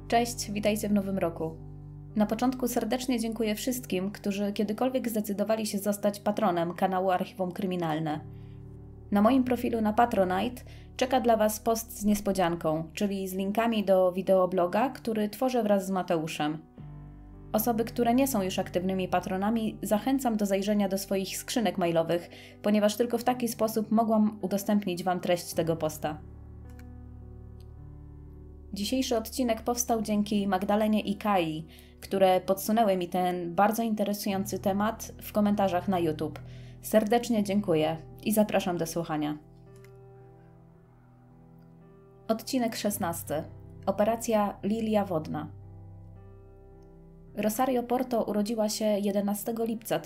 Cześć, witajcie w nowym roku. Na początku serdecznie dziękuję wszystkim, którzy kiedykolwiek zdecydowali się zostać patronem kanału Archiwum Kryminalne. Na moim profilu na Patronite czeka dla Was post z niespodzianką, czyli z linkami do wideobloga, który tworzę wraz z Mateuszem. Osoby, które nie są już aktywnymi patronami, zachęcam do zajrzenia do swoich skrzynek mailowych, ponieważ tylko w taki sposób mogłam udostępnić Wam treść tego posta. Dzisiejszy odcinek powstał dzięki Magdalenie i Kai, które podsunęły mi ten bardzo interesujący temat w komentarzach na YouTube. Serdecznie dziękuję i zapraszam do słuchania. Odcinek 16. Operacja Lilia Wodna. Rosario Porto urodziła się 11 lipca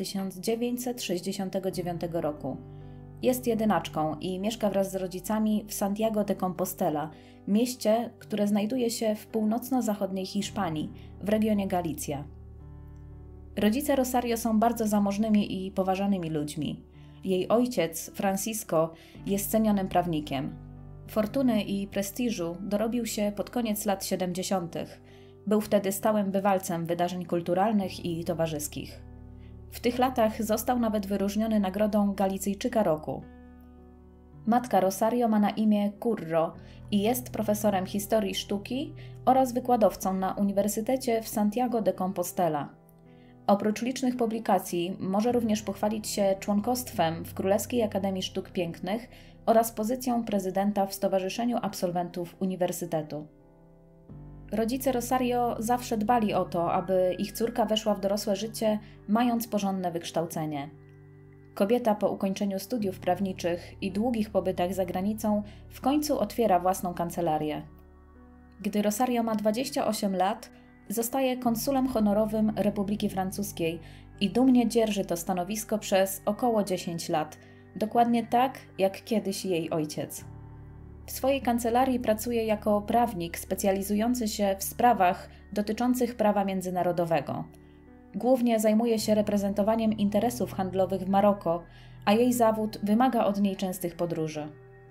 1969 roku. Jest jedynaczką i mieszka wraz z rodzicami w Santiago de Compostela, mieście, które znajduje się w północno-zachodniej Hiszpanii, w regionie Galicja. Rodzice Rosario są bardzo zamożnymi i poważanymi ludźmi. Jej ojciec, Francisco, jest cenionym prawnikiem. Fortuny i prestiżu dorobił się pod koniec lat 70. Był wtedy stałym bywalcem wydarzeń kulturalnych i towarzyskich. W tych latach został nawet wyróżniony nagrodą Galicyjczyka Roku. Matka Rosario ma na imię Curro i jest profesorem historii sztuki oraz wykładowcą na Uniwersytecie w Santiago de Compostela. Oprócz licznych publikacji może również pochwalić się członkostwem w Królewskiej Akademii Sztuk Pięknych oraz pozycją prezydenta w Stowarzyszeniu Absolwentów Uniwersytetu. Rodzice Rosario zawsze dbali o to, aby ich córka weszła w dorosłe życie, mając porządne wykształcenie. Kobieta po ukończeniu studiów prawniczych i długich pobytach za granicą w końcu otwiera własną kancelarię. Gdy Rosario ma 28 lat, zostaje konsulem honorowym Republiki Francuskiej i dumnie dzierży to stanowisko przez około 10 lat, dokładnie tak jak kiedyś jej ojciec. W swojej kancelarii pracuje jako prawnik specjalizujący się w sprawach dotyczących prawa międzynarodowego. Głównie zajmuje się reprezentowaniem interesów handlowych w Maroko, a jej zawód wymaga od niej częstych podróży.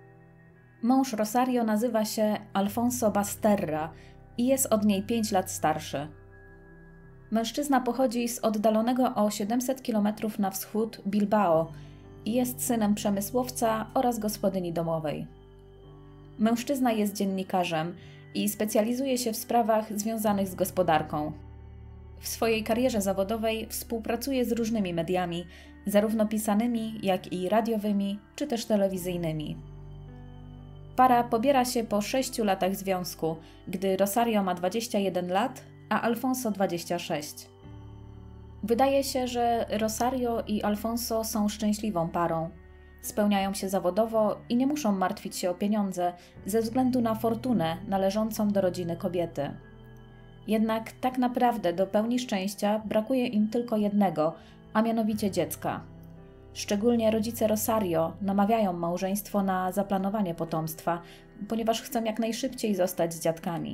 Mąż Rosario nazywa się Alfonso Basterra i jest od niej 5 lat starszy. Mężczyzna pochodzi z oddalonego o 700 km na wschód Bilbao i jest synem przemysłowca oraz gospodyni domowej. Mężczyzna jest dziennikarzem i specjalizuje się w sprawach związanych z gospodarką. W swojej karierze zawodowej współpracuje z różnymi mediami, zarówno pisanymi, jak i radiowymi, czy też telewizyjnymi. Para pobiera się po 6 latach związku, gdy Rosario ma 21 lat, a Alfonso 26. Wydaje się, że Rosario i Alfonso są szczęśliwą parą. Spełniają się zawodowo i nie muszą martwić się o pieniądze ze względu na fortunę należącą do rodziny kobiety. Jednak tak naprawdę do pełni szczęścia brakuje im tylko jednego, a mianowicie dziecka. Szczególnie rodzice Rosario namawiają małżeństwo na zaplanowanie potomstwa, ponieważ chcą jak najszybciej zostać z dziadkami.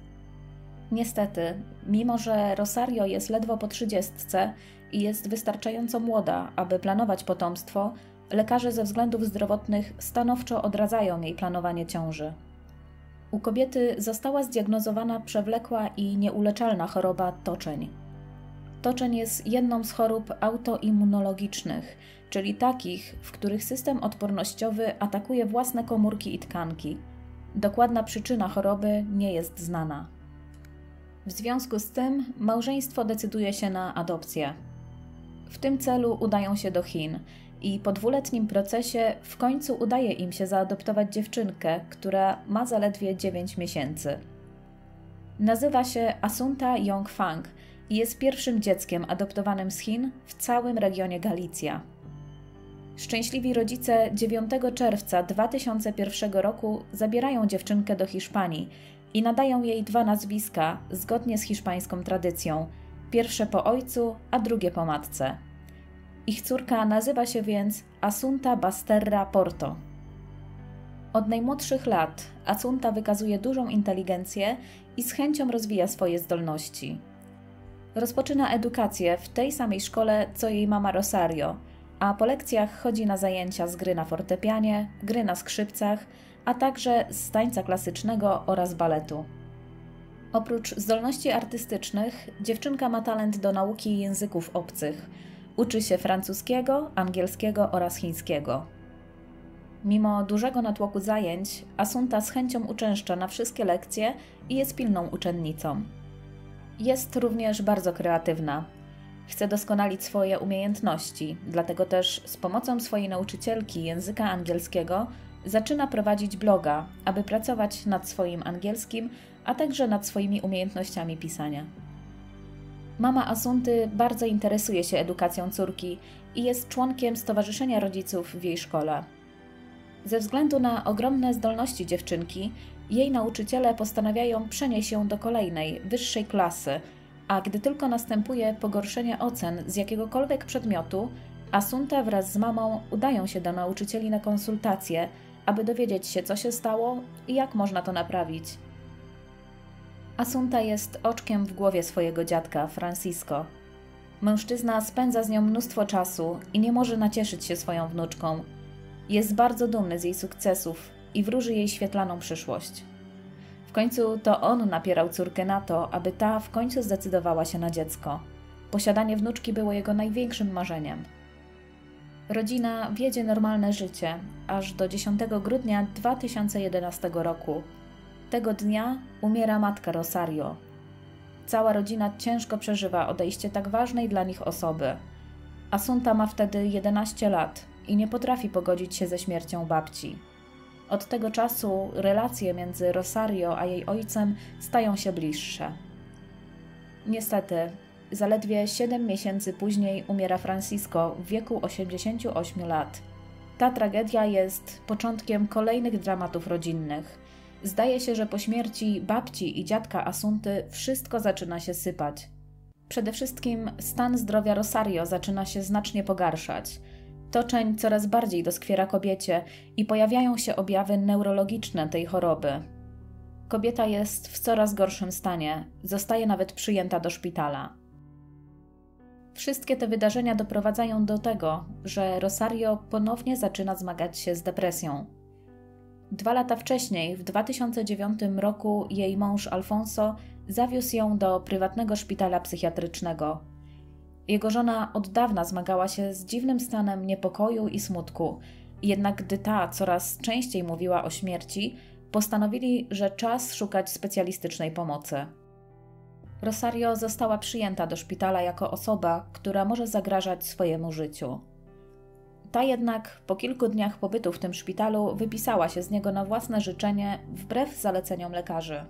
Niestety, mimo że Rosario jest ledwo po 30 i jest wystarczająco młoda, aby planować potomstwo, lekarze ze względów zdrowotnych stanowczo odradzają jej planowanie ciąży. U kobiety została zdiagnozowana przewlekła i nieuleczalna choroba toczeń. Toczeń jest jedną z chorób autoimmunologicznych, czyli takich, w których system odpornościowy atakuje własne komórki i tkanki. Dokładna przyczyna choroby nie jest znana. W związku z tym małżeństwo decyduje się na adopcję. W tym celu udają się do Chin i po 2-letnim procesie w końcu udaje im się zaadoptować dziewczynkę, która ma zaledwie 9 miesięcy. Nazywa się Asunta Yongfang i jest pierwszym dzieckiem adoptowanym z Chin w całym regionie Galicja. Szczęśliwi rodzice 9 czerwca 2001 roku zabierają dziewczynkę do Hiszpanii i nadają jej 2 nazwiska zgodnie z hiszpańską tradycją, pierwsze po ojcu, a drugie po matce. Ich córka nazywa się więc Asunta Basterra Porto. Od najmłodszych lat Asunta wykazuje dużą inteligencję i z chęcią rozwija swoje zdolności. Rozpoczyna edukację w tej samej szkole, co jej mama Rosario, a po lekcjach chodzi na zajęcia z gry na fortepianie, gry na skrzypcach, a także z tańca klasycznego oraz baletu. Oprócz zdolności artystycznych, dziewczynka ma talent do nauki języków obcych. Uczy się francuskiego, angielskiego oraz chińskiego. Mimo dużego natłoku zajęć, Assunta z chęcią uczęszcza na wszystkie lekcje i jest pilną uczennicą. Jest również bardzo kreatywna. Chce doskonalić swoje umiejętności, dlatego też z pomocą swojej nauczycielki języka angielskiego zaczyna prowadzić bloga, aby pracować nad swoim angielskim, a także nad swoimi umiejętnościami pisania. Mama Assunty bardzo interesuje się edukacją córki i jest członkiem Stowarzyszenia Rodziców w jej szkole. Ze względu na ogromne zdolności dziewczynki, jej nauczyciele postanawiają przenieść ją do kolejnej, wyższej klasy, a gdy tylko następuje pogorszenie ocen z jakiegokolwiek przedmiotu, Assunta wraz z mamą udają się do nauczycieli na konsultacje, aby dowiedzieć się, co się stało i jak można to naprawić. Assunta jest oczkiem w głowie swojego dziadka, Francisco. Mężczyzna spędza z nią mnóstwo czasu i nie może nacieszyć się swoją wnuczką. Jest bardzo dumny z jej sukcesów i wróży jej świetlaną przyszłość. W końcu to on napierał córkę na to, aby ta w końcu zdecydowała się na dziecko. Posiadanie wnuczki było jego największym marzeniem. Rodzina wiedzie normalne życie, aż do 10 grudnia 2011 roku. Tego dnia umiera matka Rosario. Cała rodzina ciężko przeżywa odejście tak ważnej dla nich osoby. Assunta ma wtedy 11 lat i nie potrafi pogodzić się ze śmiercią babci. Od tego czasu relacje między Rosario a jej ojcem stają się bliższe. Niestety, zaledwie 7 miesięcy później umiera Francisco w wieku 88 lat. Ta tragedia jest początkiem kolejnych dramatów rodzinnych. Zdaje się, że po śmierci babci i dziadka Assunty wszystko zaczyna się sypać. Przede wszystkim stan zdrowia Rosario zaczyna się znacznie pogarszać. Toczeń coraz bardziej doskwiera kobiecie i pojawiają się objawy neurologiczne tej choroby. Kobieta jest w coraz gorszym stanie, zostaje nawet przyjęta do szpitala. Wszystkie te wydarzenia doprowadzają do tego, że Rosario ponownie zaczyna zmagać się z depresją. 2 lata wcześniej, w 2009 roku, jej mąż Alfonso zawiózł ją do prywatnego szpitala psychiatrycznego. Jego żona od dawna zmagała się z dziwnym stanem niepokoju i smutku, jednak gdy ta coraz częściej mówiła o śmierci, postanowili, że czas szukać specjalistycznej pomocy. Rosario została przyjęta do szpitala jako osoba, która może zagrażać swojemu życiu. Ta jednak po kilku dniach pobytu w tym szpitalu wypisała się z niego na własne życzenie, wbrew zaleceniom lekarzy.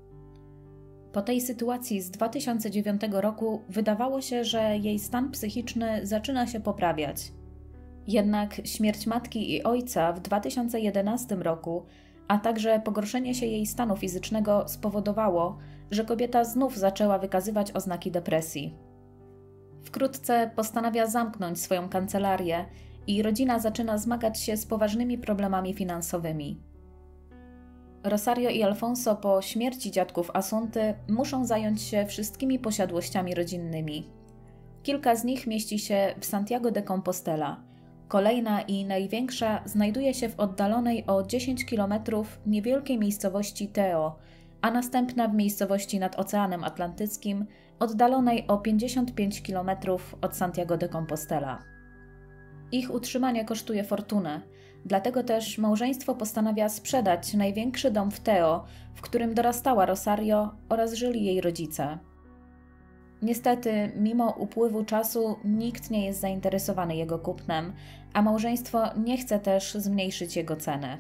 Po tej sytuacji z 2009 roku wydawało się, że jej stan psychiczny zaczyna się poprawiać. Jednak śmierć matki i ojca w 2011 roku, a także pogorszenie się jej stanu fizycznego spowodowało, że kobieta znów zaczęła wykazywać oznaki depresji. Wkrótce postanawia zamknąć swoją kancelarię i rodzina zaczyna zmagać się z poważnymi problemami finansowymi. Rosario i Alfonso po śmierci dziadków Assunty muszą zająć się wszystkimi posiadłościami rodzinnymi. Kilka z nich mieści się w Santiago de Compostela. Kolejna i największa znajduje się w oddalonej o 10 km niewielkiej miejscowości Teo, a następna w miejscowości nad Oceanem Atlantyckim, oddalonej o 55 km od Santiago de Compostela. Ich utrzymanie kosztuje fortunę, dlatego też małżeństwo postanawia sprzedać największy dom w Teo, w którym dorastała Rosario oraz żyli jej rodzice. Niestety, mimo upływu czasu, nikt nie jest zainteresowany jego kupnem, a małżeństwo nie chce też zmniejszyć jego ceny.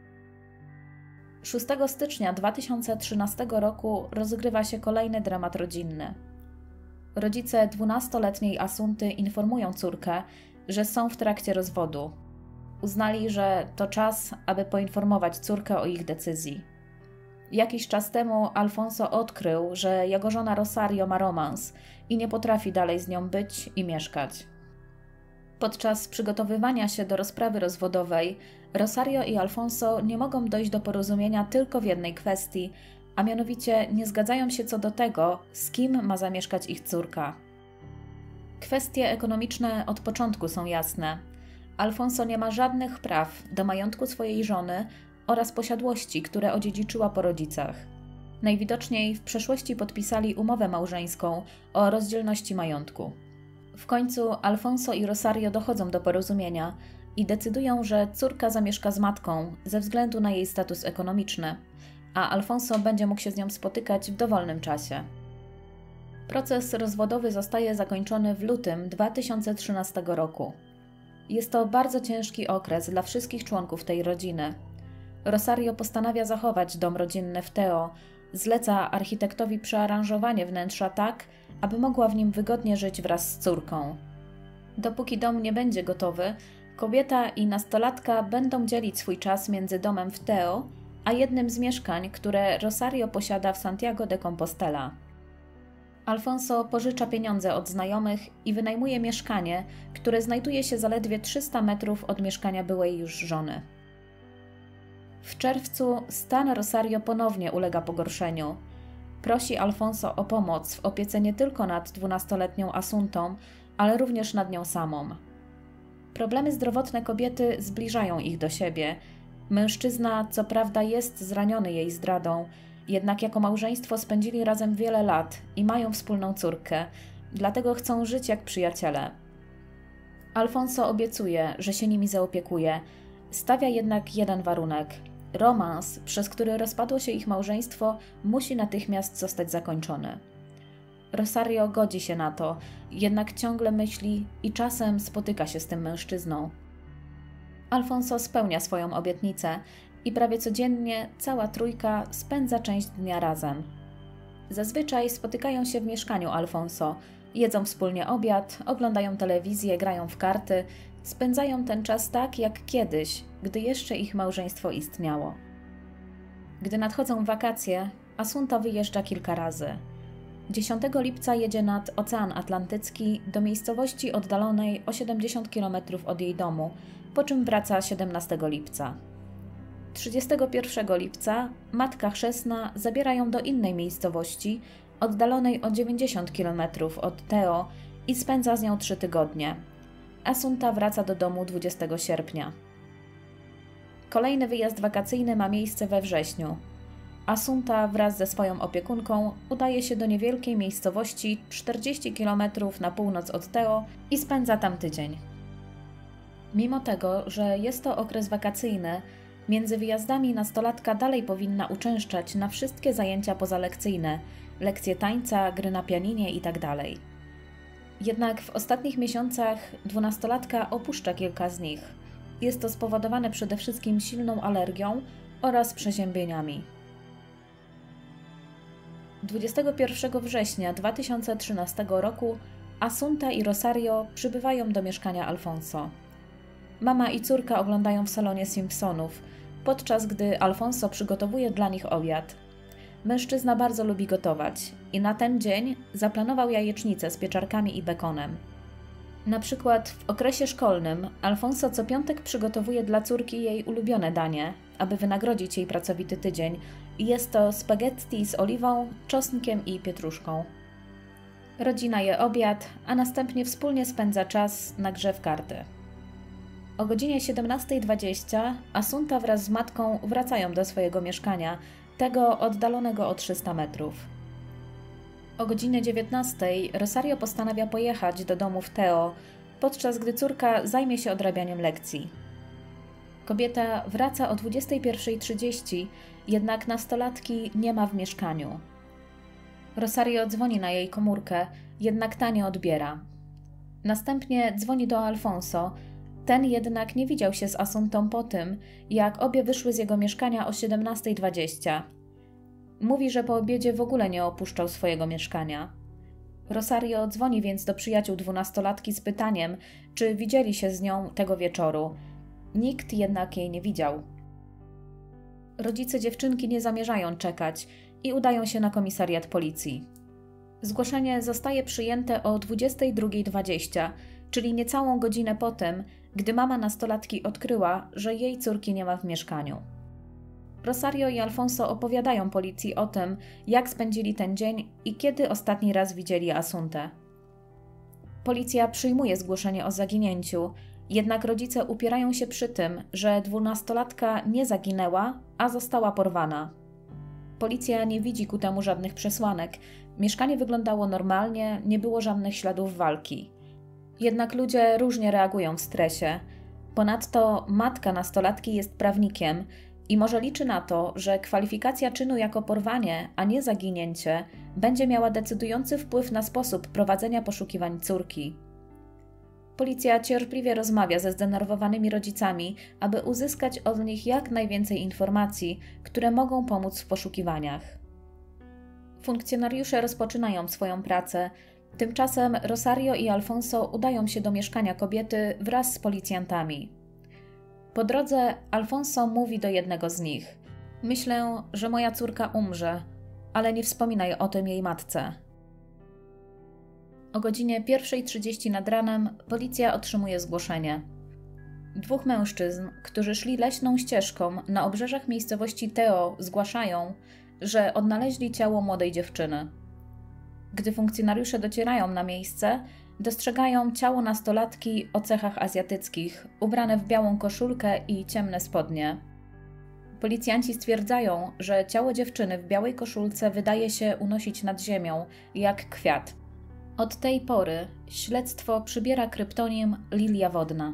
6 stycznia 2013 roku rozgrywa się kolejny dramat rodzinny. Rodzice 12-letniej Assunty informują córkę, że są w trakcie rozwodu. Uznali, że to czas, aby poinformować córkę o ich decyzji. Jakiś czas temu Alfonso odkrył, że jego żona Rosario ma romans i nie potrafi dalej z nią być i mieszkać. Podczas przygotowywania się do rozprawy rozwodowej Rosario i Alfonso nie mogą dojść do porozumienia tylko w jednej kwestii, a mianowicie nie zgadzają się co do tego, z kim ma zamieszkać ich córka. Kwestie ekonomiczne od początku są jasne. Alfonso nie ma żadnych praw do majątku swojej żony oraz posiadłości, które odziedziczyła po rodzicach. Najwidoczniej w przeszłości podpisali umowę małżeńską o rozdzielności majątku. W końcu Alfonso i Rosario dochodzą do porozumienia i decydują, że córka zamieszka z matką ze względu na jej status ekonomiczny, a Alfonso będzie mógł się z nią spotykać w dowolnym czasie. Proces rozwodowy zostaje zakończony w lutym 2013 roku. Jest to bardzo ciężki okres dla wszystkich członków tej rodziny. Rosario postanawia zachować dom rodzinny w Teo, zleca architektowi przearanżowanie wnętrza tak, aby mogła w nim wygodnie żyć wraz z córką. Dopóki dom nie będzie gotowy, kobieta i nastolatka będą dzielić swój czas między domem w Teo, a jednym z mieszkań, które Rosario posiada w Santiago de Compostela. Alfonso pożycza pieniądze od znajomych i wynajmuje mieszkanie, które znajduje się zaledwie 300 metrów od mieszkania byłej już żony. W czerwcu stan Rosario ponownie ulega pogorszeniu. Prosi Alfonso o pomoc w opiece nie tylko nad 12-letnią Asuntą, ale również nad nią samą. Problemy zdrowotne kobiety zbliżają ich do siebie. Mężczyzna co prawda jest zraniony jej zdradą, jednak jako małżeństwo spędzili razem wiele lat i mają wspólną córkę, dlatego chcą żyć jak przyjaciele. Alfonso obiecuje, że się nimi zaopiekuje, stawia jednak jeden warunek. Romans, przez który rozpadło się ich małżeństwo, musi natychmiast zostać zakończony. Rosario godzi się na to, jednak ciągle myśli i czasem spotyka się z tym mężczyzną. Alfonso spełnia swoją obietnicę i prawie codziennie cała trójka spędza część dnia razem. Zazwyczaj spotykają się w mieszkaniu Alfonso, jedzą wspólnie obiad, oglądają telewizję, grają w karty, spędzają ten czas tak jak kiedyś, gdy jeszcze ich małżeństwo istniało. Gdy nadchodzą wakacje, Asunta wyjeżdża kilka razy. 10 lipca jedzie nad Ocean Atlantycki do miejscowości oddalonej o 70 km od jej domu, po czym wraca 17 lipca. 31 lipca matka chrzestna zabiera ją do innej miejscowości, oddalonej o 90 km od Teo i spędza z nią 3 tygodnie. Asunta wraca do domu 20 sierpnia. Kolejny wyjazd wakacyjny ma miejsce we wrześniu. Asunta wraz ze swoją opiekunką udaje się do niewielkiej miejscowości 40 km na północ od Teo i spędza tam tydzień. Mimo tego, że jest to okres wakacyjny, między wyjazdami nastolatka dalej powinna uczęszczać na wszystkie zajęcia pozalekcyjne, lekcje tańca, gry na pianinie itd. Jednak w ostatnich miesiącach 12-latka opuszcza kilka z nich. Jest to spowodowane przede wszystkim silną alergią oraz przeziębieniami. 21 września 2013 roku Asunta i Rosario przybywają do mieszkania Alfonso. Mama i córka oglądają w salonie Simpsonów, podczas gdy Alfonso przygotowuje dla nich obiad. Mężczyzna bardzo lubi gotować i na ten dzień zaplanował jajecznicę z pieczarkami i bekonem. Na przykład w okresie szkolnym Alfonso co piątek przygotowuje dla córki jej ulubione danie, aby wynagrodzić jej pracowity tydzień. Jest to spaghetti z oliwą, czosnkiem i pietruszką. Rodzina je obiad, a następnie wspólnie spędza czas na grze w karty. O godzinie 17:20 Asunta wraz z matką wracają do swojego mieszkania, tego oddalonego o 300 metrów. O godzinie 19:00 Rosario postanawia pojechać do domu w Teo, podczas gdy córka zajmie się odrabianiem lekcji. Kobieta wraca o 21:30, jednak nastolatki nie ma w mieszkaniu. Rosario dzwoni na jej komórkę, jednak ta nie odbiera. Następnie dzwoni do Alfonso, ten jednak nie widział się z Asuntą po tym, jak obie wyszły z jego mieszkania o 17:20. Mówi, że po obiedzie w ogóle nie opuszczał swojego mieszkania. Rosario dzwoni więc do przyjaciół 12-latki z pytaniem, czy widzieli się z nią tego wieczoru. Nikt jednak jej nie widział. Rodzice dziewczynki nie zamierzają czekać i udają się na komisariat policji. Zgłoszenie zostaje przyjęte o 22:20, czyli niecałą godzinę po tym, gdy mama nastolatki odkryła, że jej córki nie ma w mieszkaniu. Rosario i Alfonso opowiadają policji o tym, jak spędzili ten dzień i kiedy ostatni raz widzieli Asuntę. Policja przyjmuje zgłoszenie o zaginięciu, jednak rodzice upierają się przy tym, że 12-latka nie zaginęła, a została porwana. Policja nie widzi ku temu żadnych przesłanek. Mieszkanie wyglądało normalnie, nie było żadnych śladów walki. Jednak ludzie różnie reagują w stresie. Ponadto matka nastolatki jest prawnikiem i może liczy na to, że kwalifikacja czynu jako porwanie, a nie zaginięcie, będzie miała decydujący wpływ na sposób prowadzenia poszukiwań córki. Policja cierpliwie rozmawia ze zdenerwowanymi rodzicami, aby uzyskać od nich jak najwięcej informacji, które mogą pomóc w poszukiwaniach. Funkcjonariusze rozpoczynają swoją pracę. Tymczasem Rosario i Alfonso udają się do mieszkania kobiety wraz z policjantami. Po drodze Alfonso mówi do jednego z nich: „Myślę, że moja córka umrze, ale nie wspominaj o tym jej matce”. O godzinie 1:30 nad ranem policja otrzymuje zgłoszenie. 2 mężczyzn, którzy szli leśną ścieżką na obrzeżach miejscowości Teo, zgłaszają, że odnaleźli ciało młodej dziewczyny. Gdy funkcjonariusze docierają na miejsce, dostrzegają ciało nastolatki o cechach azjatyckich, ubrane w białą koszulkę i ciemne spodnie. Policjanci stwierdzają, że ciało dziewczyny w białej koszulce wydaje się unosić nad ziemią, jak kwiat. Od tej pory śledztwo przybiera kryptonim Lilia Wodna.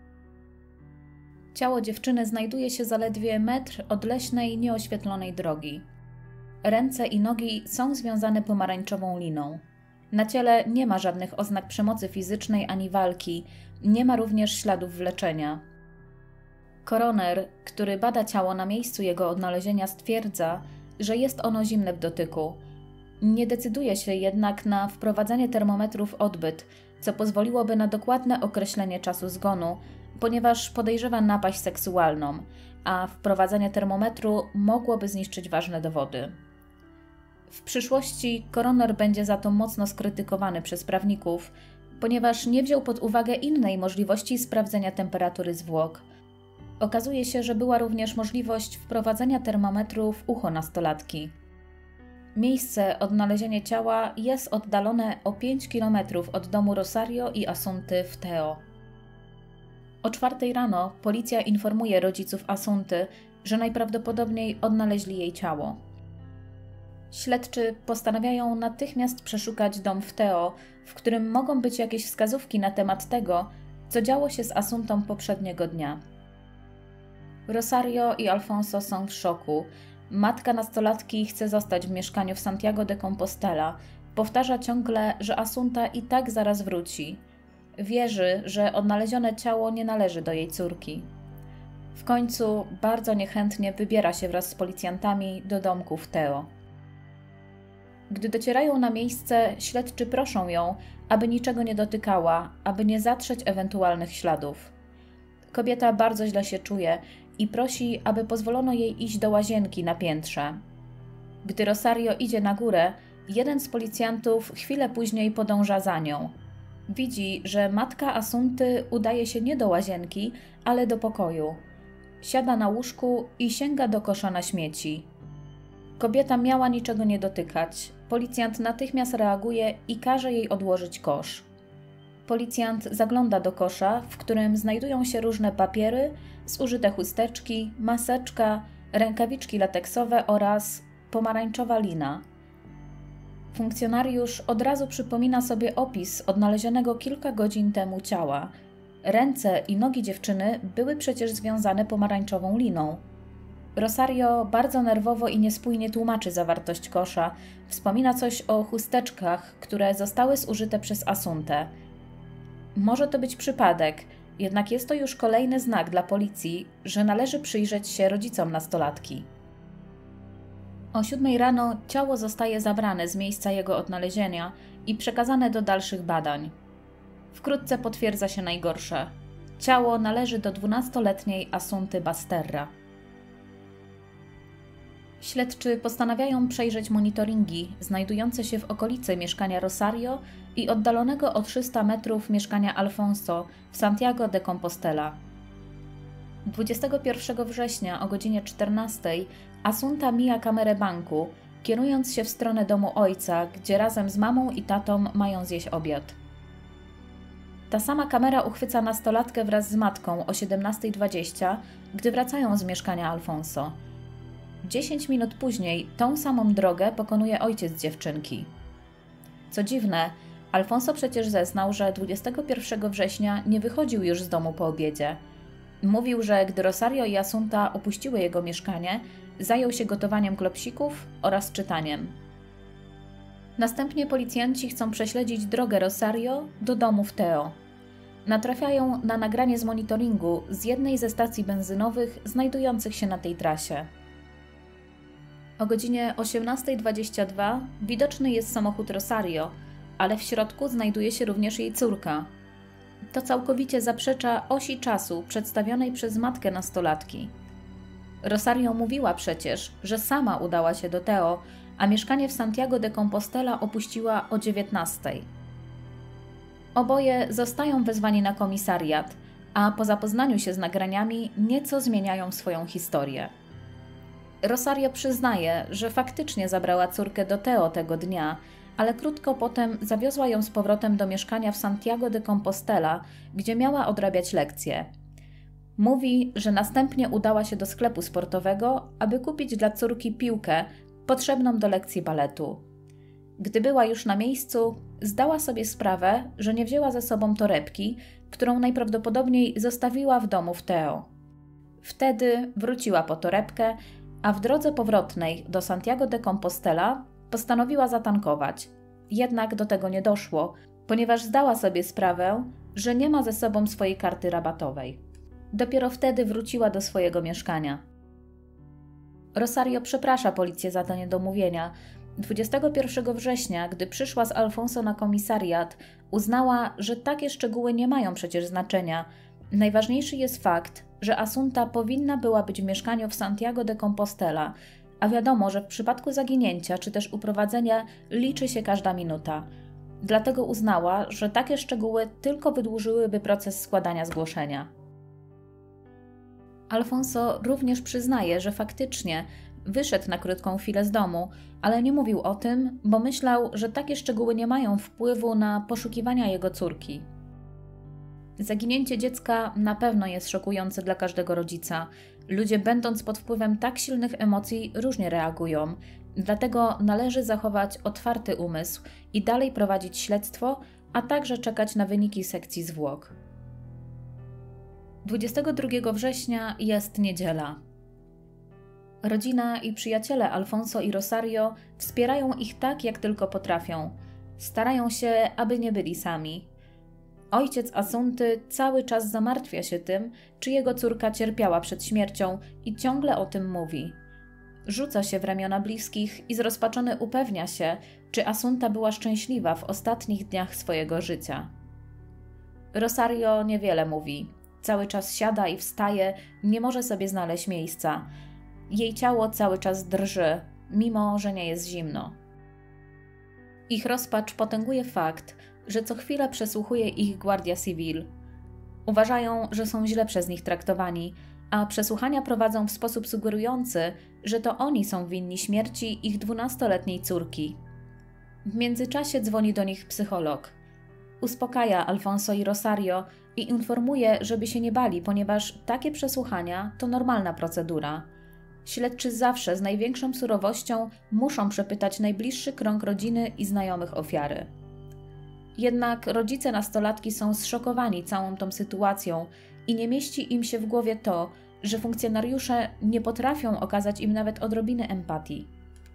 Ciało dziewczyny znajduje się zaledwie metr od leśnej, nieoświetlonej drogi. Ręce i nogi są związane pomarańczową liną. Na ciele nie ma żadnych oznak przemocy fizycznej ani walki, nie ma również śladów wleczenia. Koroner, który bada ciało na miejscu jego odnalezienia, stwierdza, że jest ono zimne w dotyku. Nie decyduje się jednak na wprowadzenie termometru w odbyt, co pozwoliłoby na dokładne określenie czasu zgonu, ponieważ podejrzewa napaść seksualną, a wprowadzenie termometru mogłoby zniszczyć ważne dowody. W przyszłości koroner będzie za to mocno skrytykowany przez prawników, ponieważ nie wziął pod uwagę innej możliwości sprawdzenia temperatury zwłok. Okazuje się, że była również możliwość wprowadzenia termometru w ucho nastolatki. Miejsce odnalezienia ciała jest oddalone o 5 km od domu Rosario i Asunty w Teo. O 4 rano policja informuje rodziców Asunty, że najprawdopodobniej odnaleźli jej ciało. Śledczy postanawiają natychmiast przeszukać dom w Teo, w którym mogą być jakieś wskazówki na temat tego, co działo się z Asuntą poprzedniego dnia. Rosario i Alfonso są w szoku. Matka nastolatki chce zostać w mieszkaniu w Santiago de Compostela. Powtarza ciągle, że Asunta i tak zaraz wróci. Wierzy, że odnalezione ciało nie należy do jej córki. W końcu bardzo niechętnie wybiera się wraz z policjantami do domku w Teo. Gdy docierają na miejsce, śledczy proszą ją, aby niczego nie dotykała, aby nie zatrzeć ewentualnych śladów. Kobieta bardzo źle się czuje i prosi, aby pozwolono jej iść do łazienki na piętrze. Gdy Rosario idzie na górę, jeden z policjantów chwilę później podąża za nią. Widzi, że matka Asunty udaje się nie do łazienki, ale do pokoju. Siada na łóżku i sięga do kosza na śmieci. Kobieta miała niczego nie dotykać. Policjant natychmiast reaguje i każe jej odłożyć kosz. Policjant zagląda do kosza, w którym znajdują się różne papiery, zużyte chusteczki, maseczka, rękawiczki lateksowe oraz pomarańczowa lina. Funkcjonariusz od razu przypomina sobie opis odnalezionego kilka godzin temu ciała. Ręce i nogi dziewczyny były przecież związane pomarańczową liną. Rosario bardzo nerwowo i niespójnie tłumaczy zawartość kosza. Wspomina coś o chusteczkach, które zostały zużyte przez Asuntę. Może to być przypadek, jednak jest to już kolejny znak dla policji, że należy przyjrzeć się rodzicom nastolatki. O 7 rano ciało zostaje zabrane z miejsca jego odnalezienia i przekazane do dalszych badań. Wkrótce potwierdza się najgorsze. Ciało należy do 12-letniej Asunty Basterra. Śledczy postanawiają przejrzeć monitoringi znajdujące się w okolicy mieszkania Rosario i oddalonego o 300 metrów mieszkania Alfonso w Santiago de Compostela. 21 września o godzinie 14 Asunta mija kamerę banku, kierując się w stronę domu ojca, gdzie razem z mamą i tatą mają zjeść obiad. Ta sama kamera uchwyca nastolatkę wraz z matką o 17:20, gdy wracają z mieszkania Alfonso. 10 minut później tą samą drogę pokonuje ojciec dziewczynki. Co dziwne, Alfonso przecież zeznał, że 21 września nie wychodził już z domu po obiedzie. Mówił, że gdy Rosario i Assunta opuściły jego mieszkanie, zajął się gotowaniem klopsików oraz czytaniem. Następnie policjanci chcą prześledzić drogę Rosario do domów Teo. Natrafiają na nagranie z monitoringu z jednej ze stacji benzynowych znajdujących się na tej trasie. O godzinie 18:22 widoczny jest samochód Rosario, ale w środku znajduje się również jej córka. To całkowicie zaprzecza osi czasu przedstawionej przez matkę nastolatki. Rosario mówiła przecież, że sama udała się do Teo, a mieszkanie w Santiago de Compostela opuściła o 19:00. Oboje zostają wezwani na komisariat, a po zapoznaniu się z nagraniami nieco zmieniają swoją historię. Rosario przyznaje, że faktycznie zabrała córkę do Teo tego dnia, ale krótko potem zawiozła ją z powrotem do mieszkania w Santiago de Compostela, gdzie miała odrabiać lekcje. Mówi, że następnie udała się do sklepu sportowego, aby kupić dla córki piłkę potrzebną do lekcji baletu. Gdy była już na miejscu, zdała sobie sprawę, że nie wzięła ze sobą torebki, którą najprawdopodobniej zostawiła w domu w Teo. Wtedy wróciła po torebkę, a w drodze powrotnej do Santiago de Compostela postanowiła zatankować. Jednak do tego nie doszło, ponieważ zdała sobie sprawę, że nie ma ze sobą swojej karty rabatowej. Dopiero wtedy wróciła do swojego mieszkania. Rosario przeprasza policję za te niedomówienia. 21 września, gdy przyszła z Alfonso na komisariat, uznała, że takie szczegóły nie mają przecież znaczenia. Najważniejszy jest fakt, że Assunta powinna była być w mieszkaniu w Santiago de Compostela, a wiadomo, że w przypadku zaginięcia czy też uprowadzenia liczy się każda minuta. Dlatego uznała, że takie szczegóły tylko wydłużyłyby proces składania zgłoszenia. Alfonso również przyznaje, że faktycznie wyszedł na krótką chwilę z domu, ale nie mówił o tym, bo myślał, że takie szczegóły nie mają wpływu na poszukiwania jego córki. Zaginięcie dziecka na pewno jest szokujące dla każdego rodzica. Ludzie, będąc pod wpływem tak silnych emocji, różnie reagują. Dlatego należy zachować otwarty umysł i dalej prowadzić śledztwo, a także czekać na wyniki sekcji zwłok. 22 września jest niedziela. Rodzina i przyjaciele Alfonso i Rosario wspierają ich tak, jak tylko potrafią. Starają się, aby nie byli sami. Ojciec Assunty cały czas zamartwia się tym, czy jego córka cierpiała przed śmiercią i ciągle o tym mówi. Rzuca się w ramiona bliskich i zrozpaczony upewnia się, czy Assunta była szczęśliwa w ostatnich dniach swojego życia. Rosario niewiele mówi. Cały czas siada i wstaje, nie może sobie znaleźć miejsca. Jej ciało cały czas drży, mimo że nie jest zimno. Ich rozpacz potęguje fakt, że co chwilę przesłuchuje ich Guardia Civil. Uważają, że są źle przez nich traktowani, a przesłuchania prowadzą w sposób sugerujący, że to oni są winni śmierci ich 12-letniej córki. W międzyczasie dzwoni do nich psycholog. Uspokaja Alfonso i Rosario i informuje, żeby się nie bali, ponieważ takie przesłuchania to normalna procedura. Śledczy zawsze z największą surowością muszą przepytać najbliższy krąg rodziny i znajomych ofiary. Jednak rodzice nastolatki są zszokowani całą tą sytuacją i nie mieści im się w głowie to, że funkcjonariusze nie potrafią okazać im nawet odrobiny empatii.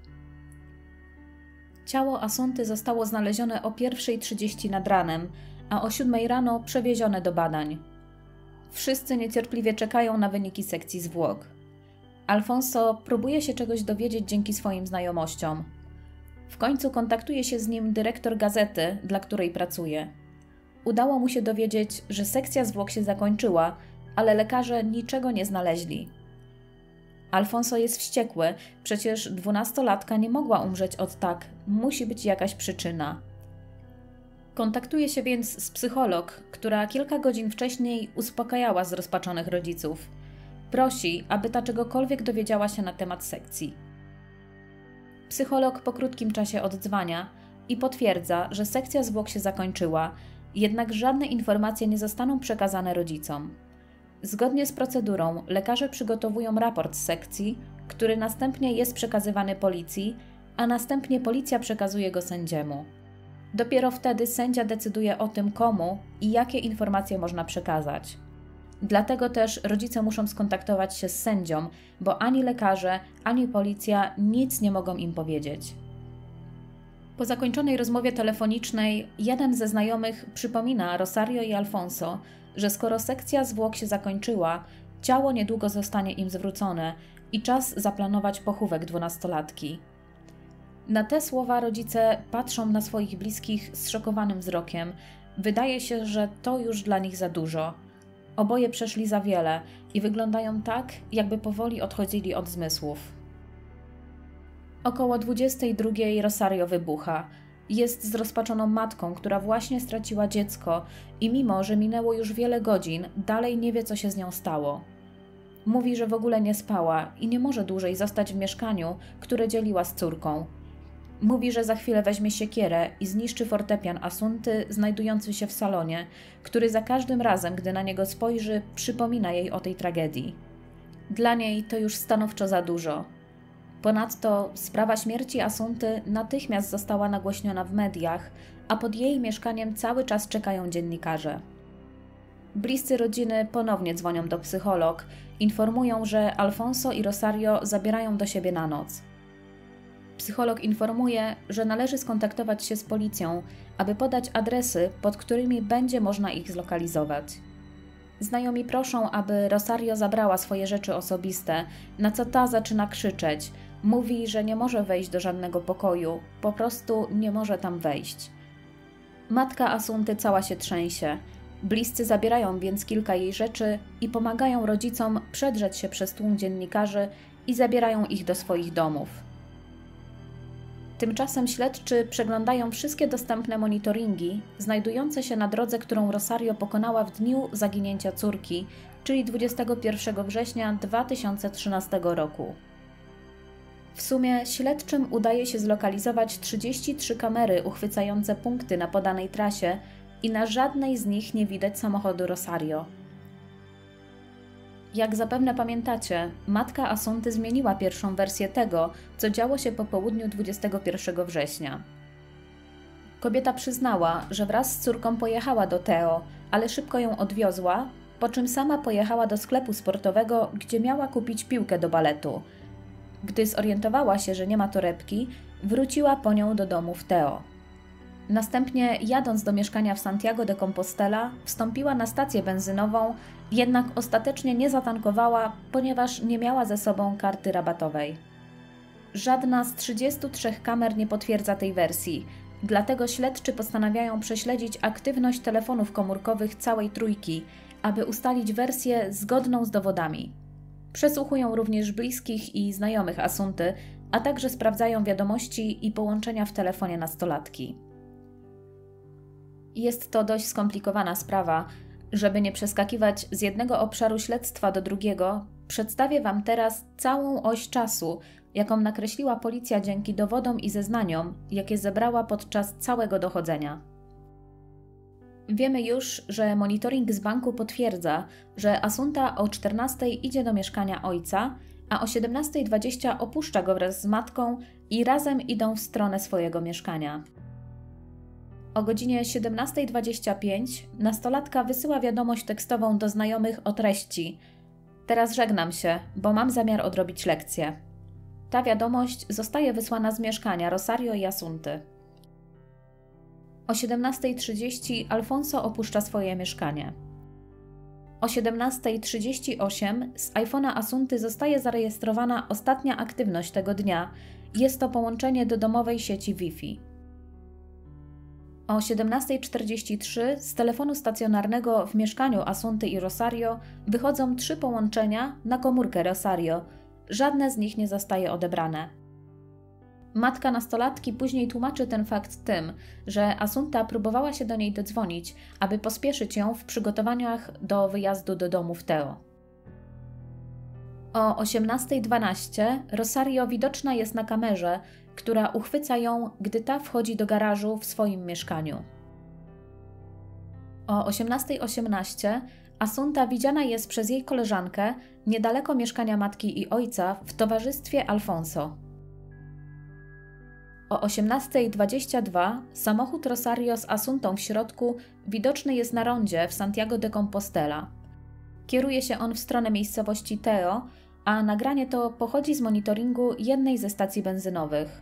Ciało Assunty zostało znalezione o 1:30 nad ranem, a o 7 rano przewiezione do badań. Wszyscy niecierpliwie czekają na wyniki sekcji zwłok. Alfonso próbuje się czegoś dowiedzieć dzięki swoim znajomościom. W końcu kontaktuje się z nim dyrektor gazety, dla której pracuje. Udało mu się dowiedzieć, że sekcja zwłok się zakończyła, ale lekarze niczego nie znaleźli. Alfonso jest wściekły, przecież 12-latka nie mogła umrzeć od tak, musi być jakaś przyczyna. Kontaktuje się więc z psycholog, która kilka godzin wcześniej uspokajała zrozpaczonych rodziców. Prosi, aby ta czegokolwiek dowiedziała się na temat sekcji. Psycholog po krótkim czasie odzwania i potwierdza, że sekcja zwłok się zakończyła, jednak żadne informacje nie zostaną przekazane rodzicom. Zgodnie z procedurą lekarze przygotowują raport z sekcji, który następnie jest przekazywany policji, a następnie policja przekazuje go sędziemu. Dopiero wtedy sędzia decyduje o tym, komu i jakie informacje można przekazać. Dlatego też rodzice muszą skontaktować się z sędzią, bo ani lekarze, ani policja nic nie mogą im powiedzieć. Po zakończonej rozmowie telefonicznej jeden ze znajomych przypomina Rosario i Alfonso, że skoro sekcja zwłok się zakończyła, ciało niedługo zostanie im zwrócone i czas zaplanować pochówek 12-latki. Na te słowa rodzice patrzą na swoich bliskich zszokowanym wzrokiem. Wydaje się, że to już dla nich za dużo. Oboje przeszli za wiele i wyglądają tak, jakby powoli odchodzili od zmysłów. Około 22 Rosario wybucha. Jest zrozpaczoną matką, która właśnie straciła dziecko i mimo, że minęło już wiele godzin, dalej nie wie, co się z nią stało. Mówi, że w ogóle nie spała i nie może dłużej zostać w mieszkaniu, które dzieliła z córką. Mówi, że za chwilę weźmie siekierę i zniszczy fortepian Asunty znajdujący się w salonie, który za każdym razem, gdy na niego spojrzy, przypomina jej o tej tragedii. Dla niej to już stanowczo za dużo. Ponadto sprawa śmierci Asunty natychmiast została nagłośniona w mediach, a pod jej mieszkaniem cały czas czekają dziennikarze. Bliscy rodziny ponownie dzwonią do psycholog, informują, że Alfonso i Rosario zabierają do siebie na noc. Psycholog informuje, że należy skontaktować się z policją, aby podać adresy, pod którymi będzie można ich zlokalizować. Znajomi proszą, aby Rosario zabrała swoje rzeczy osobiste, na co ta zaczyna krzyczeć. Mówi, że nie może wejść do żadnego pokoju, po prostu nie może tam wejść. Matka Asunty cała się trzęsie. Bliscy zabierają więc kilka jej rzeczy i pomagają rodzicom przedrzeć się przez tłum dziennikarzy i zabierają ich do swoich domów. Tymczasem śledczy przeglądają wszystkie dostępne monitoringi znajdujące się na drodze, którą Rosario pokonała w dniu zaginięcia córki, czyli 21 września 2013 roku. W sumie śledczym udaje się zlokalizować 33 kamery uchwycające punkty na podanej trasie i na żadnej z nich nie widać samochodu Rosario. Jak zapewne pamiętacie, matka Asunty zmieniła pierwszą wersję tego, co działo się po południu 21 września. Kobieta przyznała, że wraz z córką pojechała do Teo, ale szybko ją odwiozła, po czym sama pojechała do sklepu sportowego, gdzie miała kupić piłkę do baletu. Gdy zorientowała się, że nie ma torebki, wróciła po nią do domu w Teo. Następnie, jadąc do mieszkania w Santiago de Compostela, wstąpiła na stację benzynową, jednak ostatecznie nie zatankowała, ponieważ nie miała ze sobą karty rabatowej. Żadna z 33 kamer nie potwierdza tej wersji, dlatego śledczy postanawiają prześledzić aktywność telefonów komórkowych całej trójki, aby ustalić wersję zgodną z dowodami. Przesłuchują również bliskich i znajomych Asunty, a także sprawdzają wiadomości i połączenia w telefonie nastolatki. Jest to dość skomplikowana sprawa. Żeby nie przeskakiwać z jednego obszaru śledztwa do drugiego, przedstawię Wam teraz całą oś czasu, jaką nakreśliła policja dzięki dowodom i zeznaniom, jakie zebrała podczas całego dochodzenia. Wiemy już, że monitoring z banku potwierdza, że Asunta o 14:00 idzie do mieszkania ojca, a o 17:20 opuszcza go wraz z matką i razem idą w stronę swojego mieszkania. O godzinie 17:25 nastolatka wysyła wiadomość tekstową do znajomych o treści: „Teraz żegnam się, bo mam zamiar odrobić lekcję”. Ta wiadomość zostaje wysłana z mieszkania Rosario i Asunty. O 17:30 Alfonso opuszcza swoje mieszkanie. O 17:38 z iPhone'a Asunty zostaje zarejestrowana ostatnia aktywność tego dnia. Jest to połączenie do domowej sieci Wi-Fi. O 17:43 z telefonu stacjonarnego w mieszkaniu Asunty i Rosario wychodzą 3 połączenia na komórkę Rosario. Żadne z nich nie zostaje odebrane. Matka nastolatki później tłumaczy ten fakt tym, że Asunta próbowała się do niej dodzwonić, aby pospieszyć ją w przygotowaniach do wyjazdu do domu w Teo. O 18:12 Rosario widoczna jest na kamerze, która uchwyca ją, gdy ta wchodzi do garażu w swoim mieszkaniu. O 18:18 Asunta widziana jest przez jej koleżankę niedaleko mieszkania matki i ojca w towarzystwie Alfonso. O 18:22 samochód Rosario z Asuntą w środku widoczny jest na rondzie w Santiago de Compostela. Kieruje się on w stronę miejscowości Teo, a nagranie to pochodzi z monitoringu jednej ze stacji benzynowych.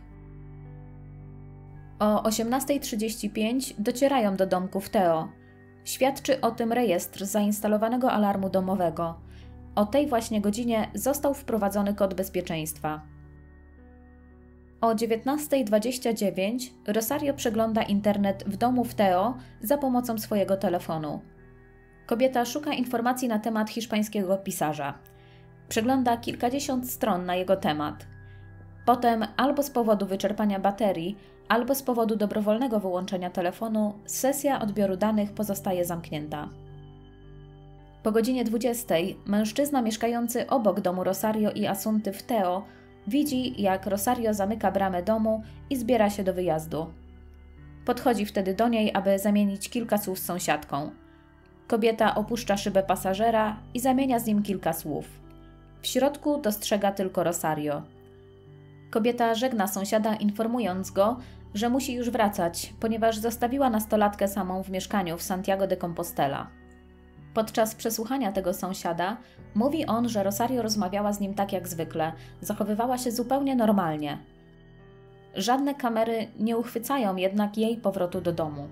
O 18:35 docierają do domku w Teo. Świadczy o tym rejestr zainstalowanego alarmu domowego. O tej właśnie godzinie został wprowadzony kod bezpieczeństwa. O 19:29 Rosario przegląda internet w domu w Teo za pomocą swojego telefonu. Kobieta szuka informacji na temat hiszpańskiego pisarza. Przegląda kilkadziesiąt stron na jego temat. Potem, albo z powodu wyczerpania baterii, albo z powodu dobrowolnego wyłączenia telefonu, sesja odbioru danych pozostaje zamknięta. Po godzinie 20:00 mężczyzna mieszkający obok domu Rosario i Asunty w Teo widzi, jak Rosario zamyka bramę domu i zbiera się do wyjazdu. Podchodzi wtedy do niej, aby zamienić kilka słów z sąsiadką. Kobieta opuszcza szybę pasażera i zamienia z nim kilka słów. W środku dostrzega tylko Rosario. Kobieta żegna sąsiada, informując go, że musi już wracać, ponieważ zostawiła nastolatkę samą w mieszkaniu w Santiago de Compostela. Podczas przesłuchania tego sąsiada mówi on, że Rosario rozmawiała z nim tak jak zwykle, zachowywała się zupełnie normalnie. Żadne kamery nie uchwycają jednak jej powrotu do domu.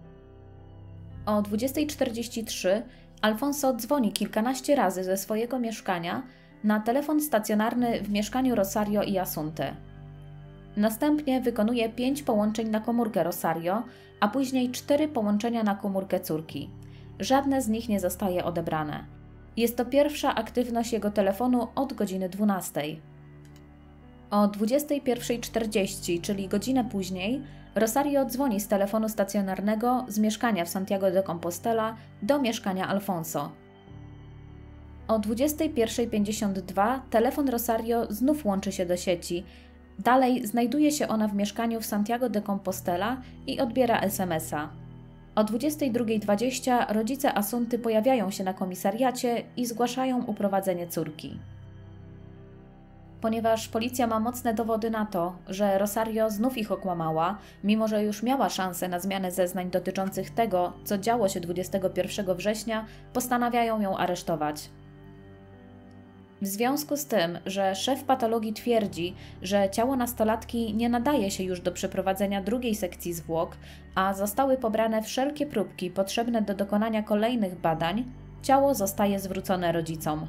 O 20:43 Alfonso dzwoni kilkanaście razy ze swojego mieszkania na telefon stacjonarny w mieszkaniu Rosario i Asunty. Następnie wykonuje 5 połączeń na komórkę Rosario, a później 4 połączenia na komórkę córki. Żadne z nich nie zostaje odebrane. Jest to pierwsza aktywność jego telefonu od godziny 12:00. O 21:40, czyli godzinę później, Rosario dzwoni z telefonu stacjonarnego z mieszkania w Santiago de Compostela do mieszkania Alfonso. O 21:52 telefon Rosario znów łączy się do sieci. Dalej znajduje się ona w mieszkaniu w Santiago de Compostela i odbiera SMS-a. O 22:20 rodzice Asunty pojawiają się na komisariacie i zgłaszają uprowadzenie córki. Ponieważ policja ma mocne dowody na to, że Rosario znów ich okłamała, mimo że już miała szansę na zmianę zeznań dotyczących tego, co działo się 21 września, postanawiają ją aresztować. W związku z tym, że szef patologii twierdzi, że ciało nastolatki nie nadaje się już do przeprowadzenia drugiej sekcji zwłok, a zostały pobrane wszelkie próbki potrzebne do dokonania kolejnych badań, ciało zostaje zwrócone rodzicom.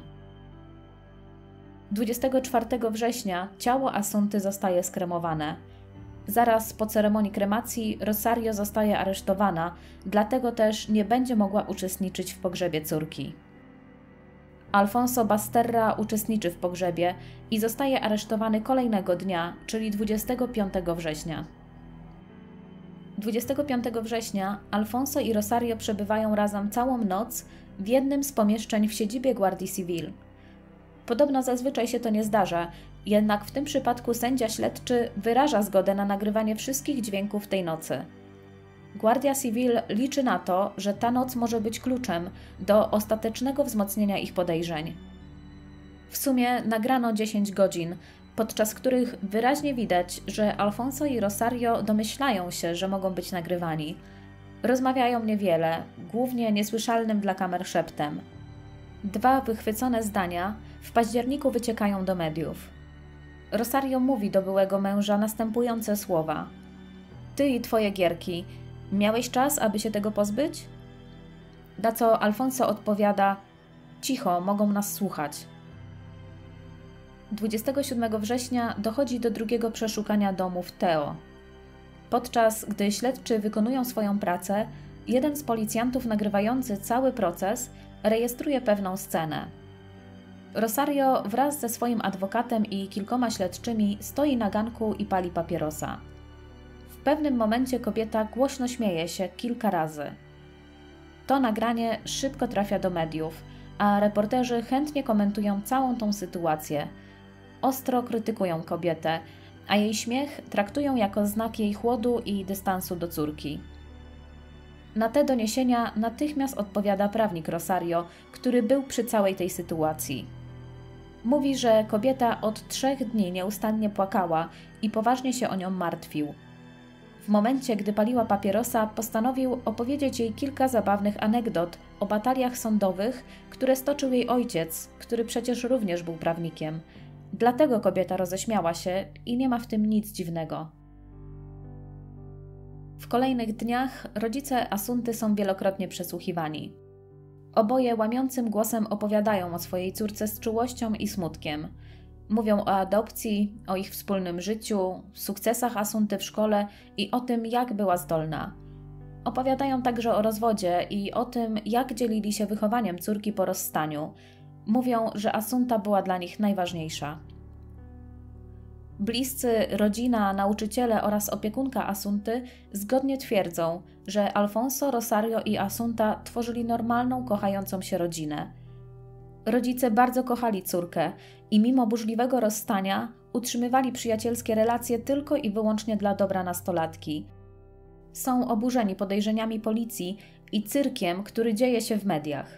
24 września ciało Asunty zostaje skremowane. Zaraz po ceremonii kremacji Rosario zostaje aresztowana, dlatego też nie będzie mogła uczestniczyć w pogrzebie córki. Alfonso Basterra uczestniczy w pogrzebie i zostaje aresztowany kolejnego dnia, czyli 25 września. 25 września Alfonso i Rosario przebywają razem całą noc w jednym z pomieszczeń w siedzibie Guardii Civil. Podobno zazwyczaj się to nie zdarza, jednak w tym przypadku sędzia śledczy wyraża zgodę na nagrywanie wszystkich dźwięków tej nocy. Guardia Civil liczy na to, że ta noc może być kluczem do ostatecznego wzmocnienia ich podejrzeń. W sumie nagrano 10 godzin, podczas których wyraźnie widać, że Alfonso i Rosario domyślają się, że mogą być nagrywani. Rozmawiają niewiele, głównie niesłyszalnym dla kamer szeptem. 2 wychwycone zdania w październiku wyciekają do mediów. Rosario mówi do byłego męża następujące słowa: „Ty i twoje gierki, miałeś czas, aby się tego pozbyć?” Na co Alfonso odpowiada: „Cicho, mogą nas słuchać”. 27 września dochodzi do drugiego przeszukania domu w Teo. Podczas gdy śledczy wykonują swoją pracę, jeden z policjantów nagrywający cały proces rejestruje pewną scenę. Rosario wraz ze swoim adwokatem i kilkoma śledczymi stoi na ganku i pali papierosa. W pewnym momencie kobieta głośno śmieje się kilka razy. To nagranie szybko trafia do mediów, a reporterzy chętnie komentują całą tą sytuację. Ostro krytykują kobietę, a jej śmiech traktują jako znak jej chłodu i dystansu do córki. Na te doniesienia natychmiast odpowiada prawnik Rosario, który był przy całej tej sytuacji. Mówi, że kobieta od 3 dni nieustannie płakała i poważnie się o nią martwił. W momencie, gdy paliła papierosa, postanowił opowiedzieć jej kilka zabawnych anegdot o bataliach sądowych, które stoczył jej ojciec, który przecież również był prawnikiem. Dlatego kobieta roześmiała się i nie ma w tym nic dziwnego. W kolejnych dniach rodzice Asunty są wielokrotnie przesłuchiwani. Oboje łamiącym głosem opowiadają o swojej córce z czułością i smutkiem. Mówią o adopcji, o ich wspólnym życiu, sukcesach Asunty w szkole i o tym, jak była zdolna. Opowiadają także o rozwodzie i o tym, jak dzielili się wychowaniem córki po rozstaniu. Mówią, że Asunta była dla nich najważniejsza. Bliscy, rodzina, nauczyciele oraz opiekunka Asunty zgodnie twierdzą, że Alfonso, Rosario i Asunta tworzyli normalną, kochającą się rodzinę. Rodzice bardzo kochali córkę i mimo burzliwego rozstania utrzymywali przyjacielskie relacje tylko i wyłącznie dla dobra nastolatki. Są oburzeni podejrzeniami policji i cyrkiem, który dzieje się w mediach.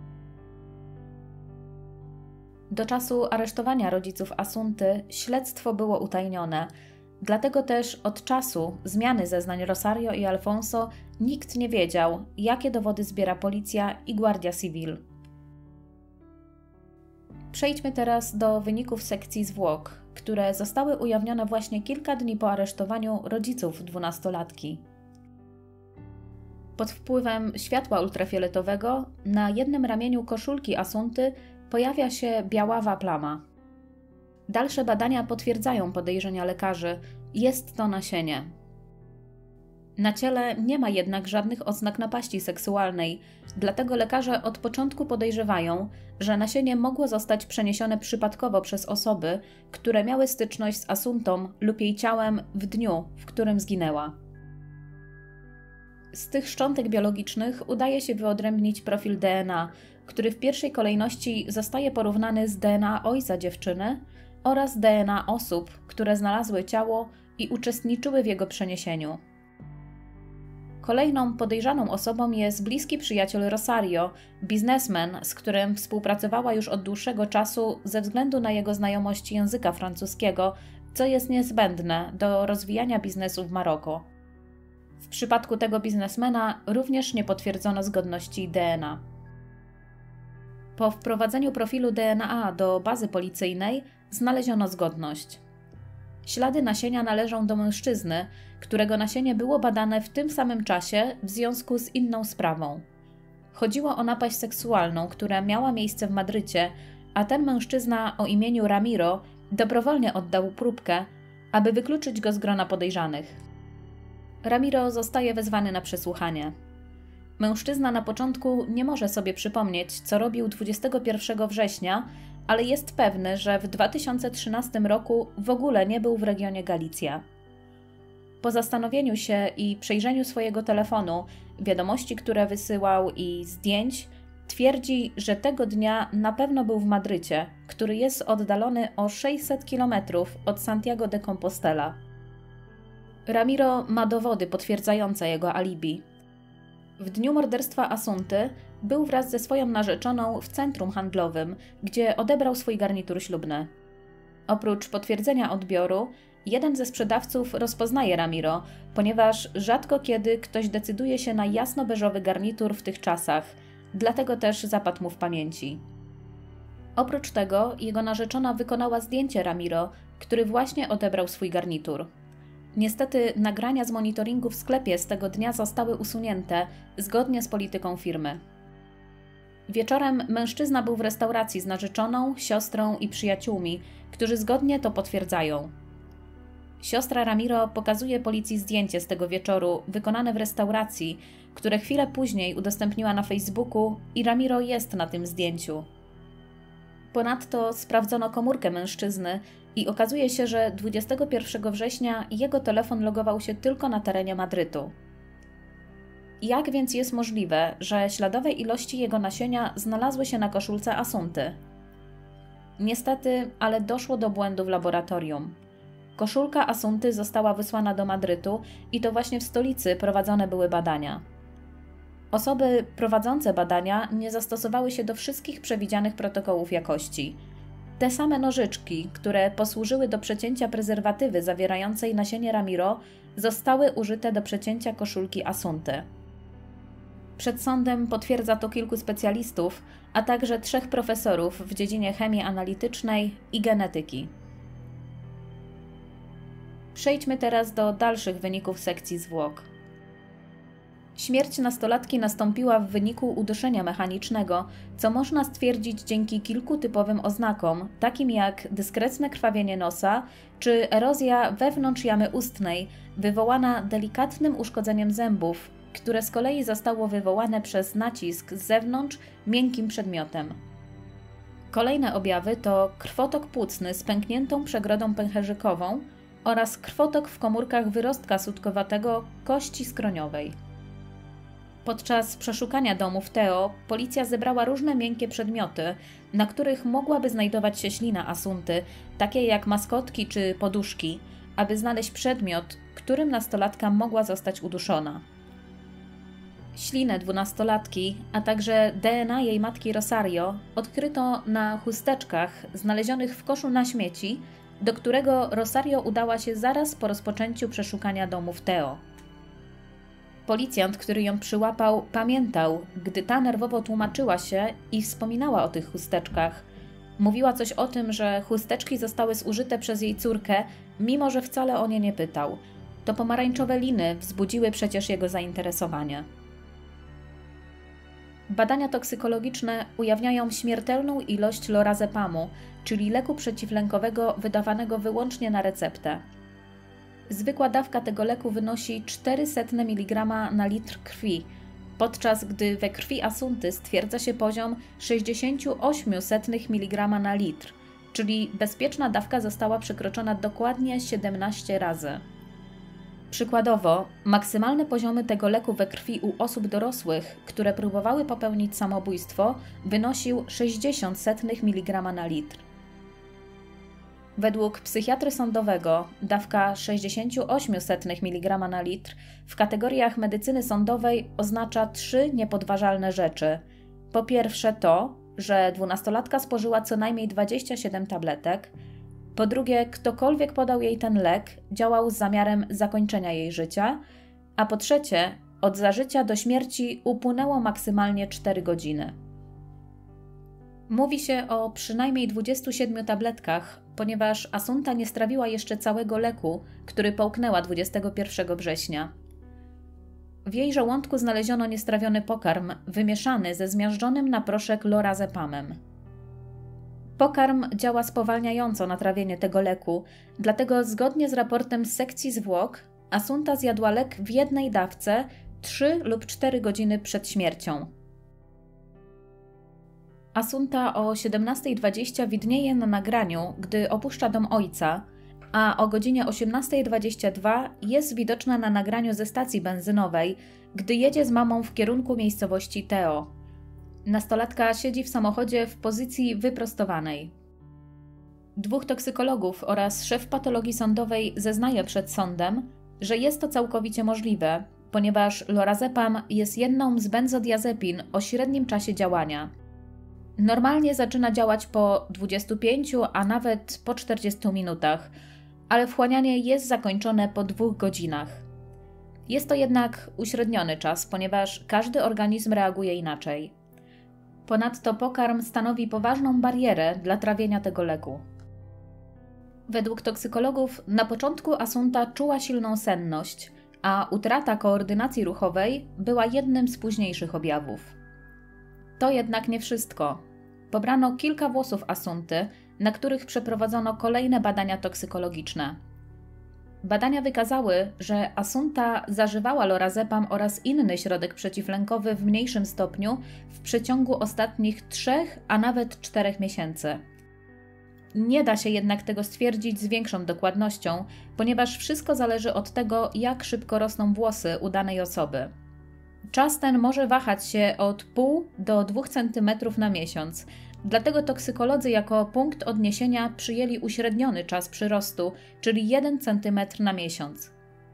Do czasu aresztowania rodziców Asunty śledztwo było utajnione, dlatego też od czasu zmiany zeznań Rosario i Alfonso nikt nie wiedział, jakie dowody zbiera policja i Guardia Civil. Przejdźmy teraz do wyników sekcji zwłok, które zostały ujawnione właśnie kilka dni po aresztowaniu rodziców 12-latki. Pod wpływem światła ultrafioletowego na jednym ramieniu koszulki Asunty pojawia się biaława plama. Dalsze badania potwierdzają podejrzenia lekarzy. Jest to nasienie. Na ciele nie ma jednak żadnych oznak napaści seksualnej, dlatego lekarze od początku podejrzewają, że nasienie mogło zostać przeniesione przypadkowo przez osoby, które miały styczność z Asuntą lub jej ciałem w dniu, w którym zginęła. Z tych szczątek biologicznych udaje się wyodrębnić profil DNA, który w pierwszej kolejności zostaje porównany z DNA ojca dziewczyny oraz DNA osób, które znalazły ciało i uczestniczyły w jego przeniesieniu. Kolejną podejrzaną osobą jest bliski przyjaciel Rosario, biznesmen, z którym współpracowała już od dłuższego czasu ze względu na jego znajomość języka francuskiego, co jest niezbędne do rozwijania biznesu w Maroku. W przypadku tego biznesmena również nie potwierdzono zgodności DNA. Po wprowadzeniu profilu DNA do bazy policyjnej znaleziono zgodność. Ślady nasienia należą do mężczyzny, którego nasienie było badane w tym samym czasie w związku z inną sprawą. Chodziło o napaść seksualną, która miała miejsce w Madrycie, a ten mężczyzna o imieniu Ramiro dobrowolnie oddał próbkę, aby wykluczyć go z grona podejrzanych. Ramiro zostaje wezwany na przesłuchanie. Mężczyzna na początku nie może sobie przypomnieć, co robił 21 września, ale jest pewny, że w 2013 roku w ogóle nie był w regionie Galicja. Po zastanowieniu się i przejrzeniu swojego telefonu, wiadomości, które wysyłał i zdjęć, twierdzi, że tego dnia na pewno był w Madrycie, który jest oddalony o 600 km od Santiago de Compostela. Ramiro ma dowody potwierdzające jego alibi. W dniu morderstwa Asunty był wraz ze swoją narzeczoną w centrum handlowym, gdzie odebrał swój garnitur ślubny. Oprócz potwierdzenia odbioru, jeden ze sprzedawców rozpoznaje Ramiro, ponieważ rzadko kiedy ktoś decyduje się na jasno-beżowy garnitur w tych czasach, dlatego też zapadł mu w pamięci. Oprócz tego jego narzeczona wykonała zdjęcie Ramiro, który właśnie odebrał swój garnitur. Niestety nagrania z monitoringu w sklepie z tego dnia zostały usunięte, zgodnie z polityką firmy. Wieczorem mężczyzna był w restauracji z narzeczoną, siostrą i przyjaciółmi, którzy zgodnie to potwierdzają. Siostra Ramiro pokazuje policji zdjęcie z tego wieczoru, wykonane w restauracji, które chwilę później udostępniła na Facebooku i Ramiro jest na tym zdjęciu. Ponadto sprawdzono komórkę mężczyzny i okazuje się, że 21 września jego telefon logował się tylko na terenie Madrytu. Jak więc jest możliwe, że śladowe ilości jego nasienia znalazły się na koszulce Asunty? Niestety, ale doszło do błędu w laboratorium. Koszulka Asunty została wysłana do Madrytu i to właśnie w stolicy prowadzone były badania. Osoby prowadzące badania nie zastosowały się do wszystkich przewidzianych protokołów jakości. Te same nożyczki, które posłużyły do przecięcia prezerwatywy zawierającej nasienie Ramiro, zostały użyte do przecięcia koszulki Asunty. Przed sądem potwierdza to kilku specjalistów, a także 3 profesorów w dziedzinie chemii analitycznej i genetyki. Przejdźmy teraz do dalszych wyników sekcji zwłok. Śmierć nastolatki nastąpiła w wyniku uduszenia mechanicznego, co można stwierdzić dzięki kilku typowym oznakom, takim jak dyskretne krwawienie nosa czy erozja wewnątrz jamy ustnej, wywołana delikatnym uszkodzeniem zębów, które z kolei zostało wywołane przez nacisk z zewnątrz miękkim przedmiotem. Kolejne objawy to krwotok płucny z pękniętą przegrodą pęcherzykową oraz krwotok w komórkach wyrostka sutkowatego kości skroniowej. Podczas przeszukania domów Theo policja zebrała różne miękkie przedmioty, na których mogłaby znajdować się ślina Asunty, takie jak maskotki czy poduszki, aby znaleźć przedmiot, którym nastolatka mogła zostać uduszona. Ślinę 12-latki, a także DNA jej matki Rosario odkryto na chusteczkach znalezionych w koszu na śmieci, do którego Rosario udała się zaraz po rozpoczęciu przeszukania domów Theo. Policjant, który ją przyłapał, pamiętał, gdy ta nerwowo tłumaczyła się i wspominała o tych chusteczkach. Mówiła coś o tym, że chusteczki zostały zużyte przez jej córkę, mimo że wcale o nie nie pytał. To pomarańczowe liny wzbudziły przecież jego zainteresowanie. Badania toksykologiczne ujawniają śmiertelną ilość lorazepamu, czyli leku przeciwlękowego wydawanego wyłącznie na receptę. Zwykła dawka tego leku wynosi 0,04 mg na litr krwi, podczas gdy we krwi Asunty stwierdza się poziom 0,68 mg na litr, czyli bezpieczna dawka została przekroczona dokładnie 17 razy. Przykładowo, maksymalne poziomy tego leku we krwi u osób dorosłych, które próbowały popełnić samobójstwo, wynosił 0,60 mg na litr. Według psychiatry sądowego dawka 0,68 mg na litr w kategoriach medycyny sądowej oznacza 3 niepodważalne rzeczy. Po pierwsze to, że 12-latka spożyła co najmniej 27 tabletek. Po drugie, ktokolwiek podał jej ten lek, działał z zamiarem zakończenia jej życia. A po trzecie, od zażycia do śmierci upłynęło maksymalnie 4 godziny. Mówi się o przynajmniej 27 tabletkach, ponieważ Asunta nie strawiła jeszcze całego leku, który połknęła 21 września. W jej żołądku znaleziono niestrawiony pokarm, wymieszany ze zmiażdżonym na proszek lorazepamem. Pokarm działa spowalniająco na trawienie tego leku, dlatego zgodnie z raportem z sekcji zwłok, Asunta zjadła lek w jednej dawce 3 lub 4 godziny przed śmiercią. Asunta o 17:20 widnieje na nagraniu, gdy opuszcza dom ojca, a o godzinie 18:22 jest widoczna na nagraniu ze stacji benzynowej, gdy jedzie z mamą w kierunku miejscowości Theo. Nastolatka siedzi w samochodzie w pozycji wyprostowanej. 2 toksykologów oraz szef patologii sądowej zeznaje przed sądem, że jest to całkowicie możliwe, ponieważ lorazepam jest jedną z benzodiazepin o średnim czasie działania. Normalnie zaczyna działać po 25, a nawet po 40 minutach, ale wchłanianie jest zakończone po 2 godzinach. Jest to jednak uśredniony czas, ponieważ każdy organizm reaguje inaczej. Ponadto pokarm stanowi poważną barierę dla trawienia tego leku. Według toksykologów na początku Asunta czuła silną senność, a utrata koordynacji ruchowej była jednym z późniejszych objawów. To jednak nie wszystko. Pobrano kilka włosów Asunty, na których przeprowadzono kolejne badania toksykologiczne. Badania wykazały, że Asunta zażywała lorazepam oraz inny środek przeciwlękowy w mniejszym stopniu w przeciągu ostatnich 3, a nawet 4 miesięcy. Nie da się jednak tego stwierdzić z większą dokładnością, ponieważ wszystko zależy od tego, jak szybko rosną włosy u danej osoby. Czas ten może wahać się od 0,5 do 2 cm na miesiąc, dlatego toksykolodzy jako punkt odniesienia przyjęli uśredniony czas przyrostu, czyli 1 cm na miesiąc.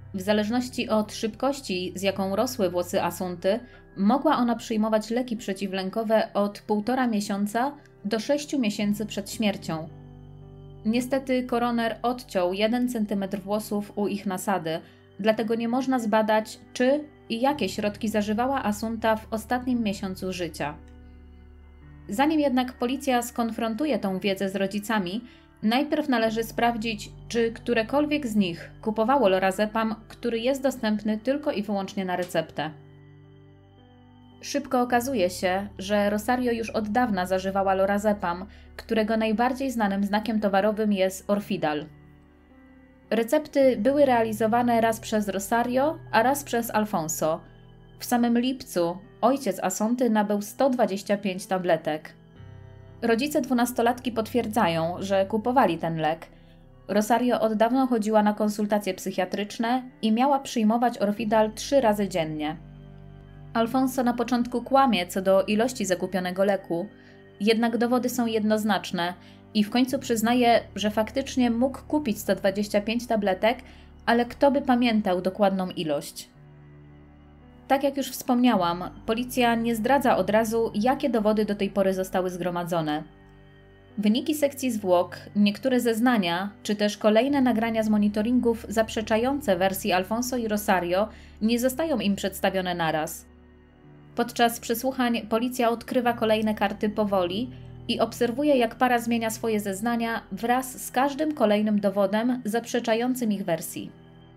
W zależności od szybkości, z jaką rosły włosy Asunty, mogła ona przyjmować leki przeciwlękowe od 1,5 miesiąca do 6 miesięcy przed śmiercią. Niestety koroner odciął 1 cm włosów u ich nasady, dlatego nie można zbadać, czy i jakie środki zażywała Asunta w ostatnim miesiącu życia. Zanim jednak policja skonfrontuje tą wiedzę z rodzicami, najpierw należy sprawdzić, czy którekolwiek z nich kupowało lorazepam, który jest dostępny tylko i wyłącznie na receptę. Szybko okazuje się, że Rosario już od dawna zażywała lorazepam, którego najbardziej znanym znakiem towarowym jest Orfidal. Recepty były realizowane raz przez Rosario, a raz przez Alfonso. W samym lipcu ojciec Asunty nabył 125 tabletek. Rodzice 12-latki potwierdzają, że kupowali ten lek. Rosario od dawna chodziła na konsultacje psychiatryczne i miała przyjmować Orfidal 3 razy dziennie. Alfonso na początku kłamie co do ilości zakupionego leku, jednak dowody są jednoznaczne i w końcu przyznaje, że faktycznie mógł kupić 125 tabletek, ale kto by pamiętał dokładną ilość. Tak jak już wspomniałam, policja nie zdradza od razu, jakie dowody do tej pory zostały zgromadzone. Wyniki sekcji zwłok, niektóre zeznania, czy też kolejne nagrania z monitoringów zaprzeczające wersji Alfonso i Rosario nie zostają im przedstawione naraz. Podczas przesłuchań policja odkrywa kolejne karty powoli i obserwuje, jak para zmienia swoje zeznania wraz z każdym kolejnym dowodem zaprzeczającym ich wersji.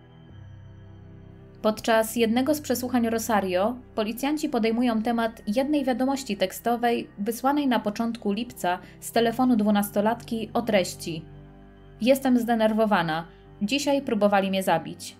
Podczas jednego z przesłuchań Rosario policjanci podejmują temat jednej wiadomości tekstowej wysłanej na początku lipca z telefonu 12-latki o treści: „Jestem zdenerwowana. Dzisiaj próbowali mnie zabić”.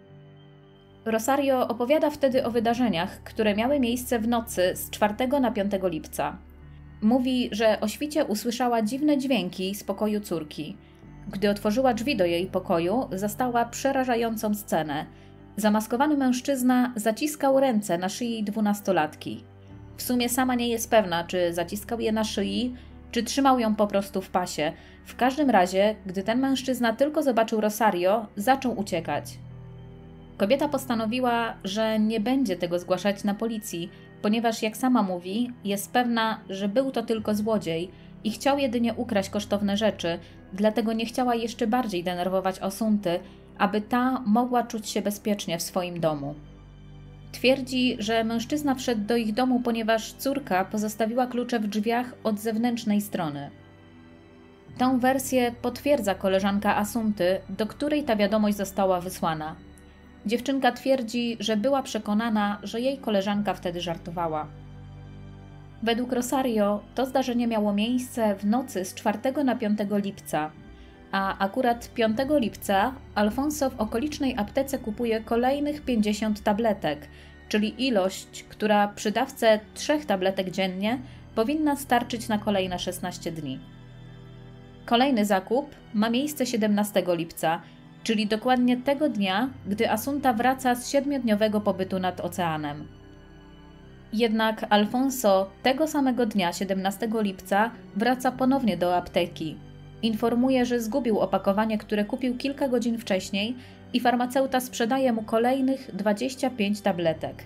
Rosario opowiada wtedy o wydarzeniach, które miały miejsce w nocy z 4 na 5 lipca. Mówi, że o świcie usłyszała dziwne dźwięki z pokoju córki. Gdy otworzyła drzwi do jej pokoju, zastała przerażającą scenę. Zamaskowany mężczyzna zaciskał ręce na szyi 12-latki. W sumie sama nie jest pewna, czy zaciskał je na szyi, czy trzymał ją po prostu w pasie. W każdym razie, gdy ten mężczyzna tylko zobaczył Rosario, zaczął uciekać. Kobieta postanowiła, że nie będzie tego zgłaszać na policji, ponieważ, jak sama mówi, jest pewna, że był to tylko złodziej i chciał jedynie ukraść kosztowne rzeczy, dlatego nie chciała jeszcze bardziej denerwować Asunty, aby ta mogła czuć się bezpiecznie w swoim domu. Twierdzi, że mężczyzna wszedł do ich domu, ponieważ córka pozostawiła klucze w drzwiach od zewnętrznej strony. Tą wersję potwierdza koleżanka Asunty, do której ta wiadomość została wysłana. Dziewczynka twierdzi, że była przekonana, że jej koleżanka wtedy żartowała. Według Rosario to zdarzenie miało miejsce w nocy z 4 na 5 lipca, a akurat 5 lipca Alfonso w okolicznej aptece kupuje kolejnych 50 tabletek, czyli ilość, która przy dawce 3 tabletek dziennie powinna starczyć na kolejne 16 dni. Kolejny zakup ma miejsce 17 lipca, czyli dokładnie tego dnia, gdy Asunta wraca z 7-dniowego pobytu nad oceanem. Jednak Alfonso tego samego dnia, 17 lipca, wraca ponownie do apteki. Informuje, że zgubił opakowanie, które kupił kilka godzin wcześniej i farmaceuta sprzedaje mu kolejnych 25 tabletek.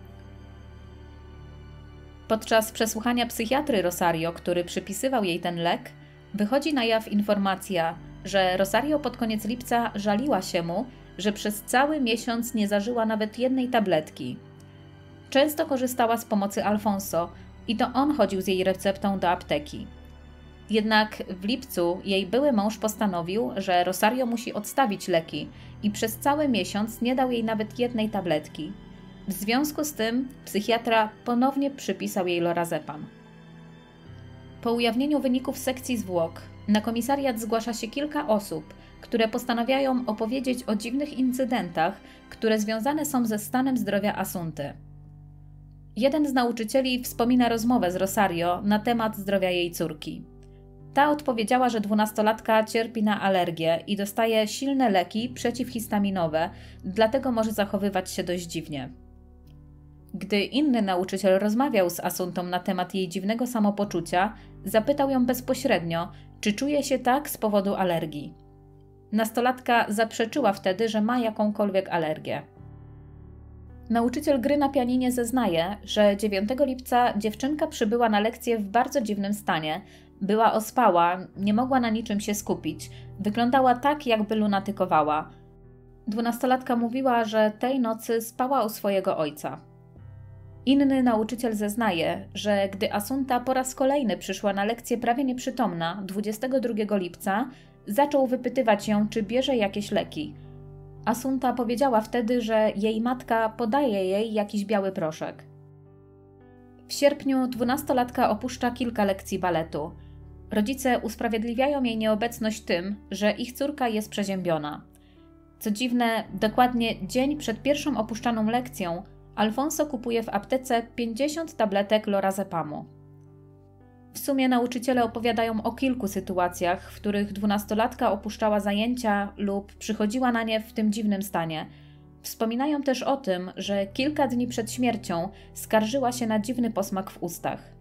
Podczas przesłuchania psychiatry Rosario, który przypisywał jej ten lek, wychodzi na jaw informacja, że Rosario pod koniec lipca żaliła się mu, że przez cały miesiąc nie zażyła nawet jednej tabletki. Często korzystała z pomocy Alfonso i to on chodził z jej receptą do apteki. Jednak w lipcu jej były mąż postanowił, że Rosario musi odstawić leki i przez cały miesiąc nie dał jej nawet jednej tabletki. W związku z tym psychiatra ponownie przypisał jej lorazepam. Po ujawnieniu wyników sekcji zwłok na komisariat zgłasza się kilka osób, które postanawiają opowiedzieć o dziwnych incydentach, które związane są ze stanem zdrowia Asunty. Jeden z nauczycieli wspomina rozmowę z Rosario na temat zdrowia jej córki. Ta odpowiedziała, że 12-latka cierpi na alergię i dostaje silne leki przeciwhistaminowe, dlatego może zachowywać się dość dziwnie. Gdy inny nauczyciel rozmawiał z Asuntą na temat jej dziwnego samopoczucia, zapytał ją bezpośrednio, czy czuje się tak z powodu alergii. Nastolatka zaprzeczyła wtedy, że ma jakąkolwiek alergię. Nauczyciel gry na pianinie zeznaje, że 9 lipca dziewczynka przybyła na lekcję w bardzo dziwnym stanie. Była ospała, nie mogła na niczym się skupić. Wyglądała tak, jakby lunatykowała. 12-latka mówiła, że tej nocy spała u swojego ojca. Inny nauczyciel zeznaje, że gdy Asunta po raz kolejny przyszła na lekcję prawie nieprzytomna 22 lipca, zaczął wypytywać ją, czy bierze jakieś leki. Asunta powiedziała wtedy, że jej matka podaje jej jakiś biały proszek. W sierpniu 12-latka opuszcza kilka lekcji baletu. Rodzice usprawiedliwiają jej nieobecność tym, że ich córka jest przeziębiona. Co dziwne, dokładnie dzień przed pierwszą opuszczaną lekcją Alfonso kupuje w aptece 50 tabletek lorazepamu. W sumie nauczyciele opowiadają o kilku sytuacjach, w których 12-latka opuszczała zajęcia lub przychodziła na nie w tym dziwnym stanie. Wspominają też o tym, że kilka dni przed śmiercią skarżyła się na dziwny posmak w ustach.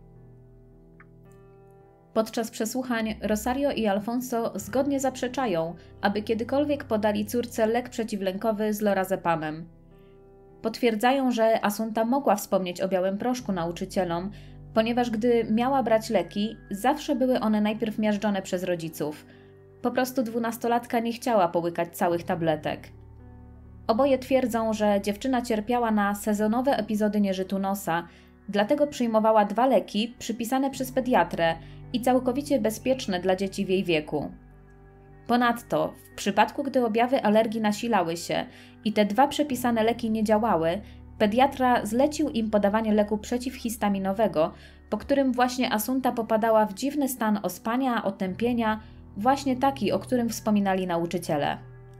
Podczas przesłuchań Rosario i Alfonso zgodnie zaprzeczają, aby kiedykolwiek podali córce lek przeciwlękowy z lorazepamem. Potwierdzają, że Asunta mogła wspomnieć o białym proszku nauczycielom, ponieważ gdy miała brać leki, zawsze były one najpierw miażdżone przez rodziców. Po prostu 12-latka nie chciała połykać całych tabletek. Oboje twierdzą, że dziewczyna cierpiała na sezonowe epizody nieżytu nosa, dlatego przyjmowała 2 leki przypisane przez pediatrę i całkowicie bezpieczne dla dzieci w jej wieku. Ponadto, w przypadku gdy objawy alergii nasilały się i te 2 przepisane leki nie działały, pediatra zlecił im podawanie leku przeciwhistaminowego, po którym właśnie Asunta popadała w dziwny stan ospania, otępienia, właśnie taki, o którym wspominali nauczyciele.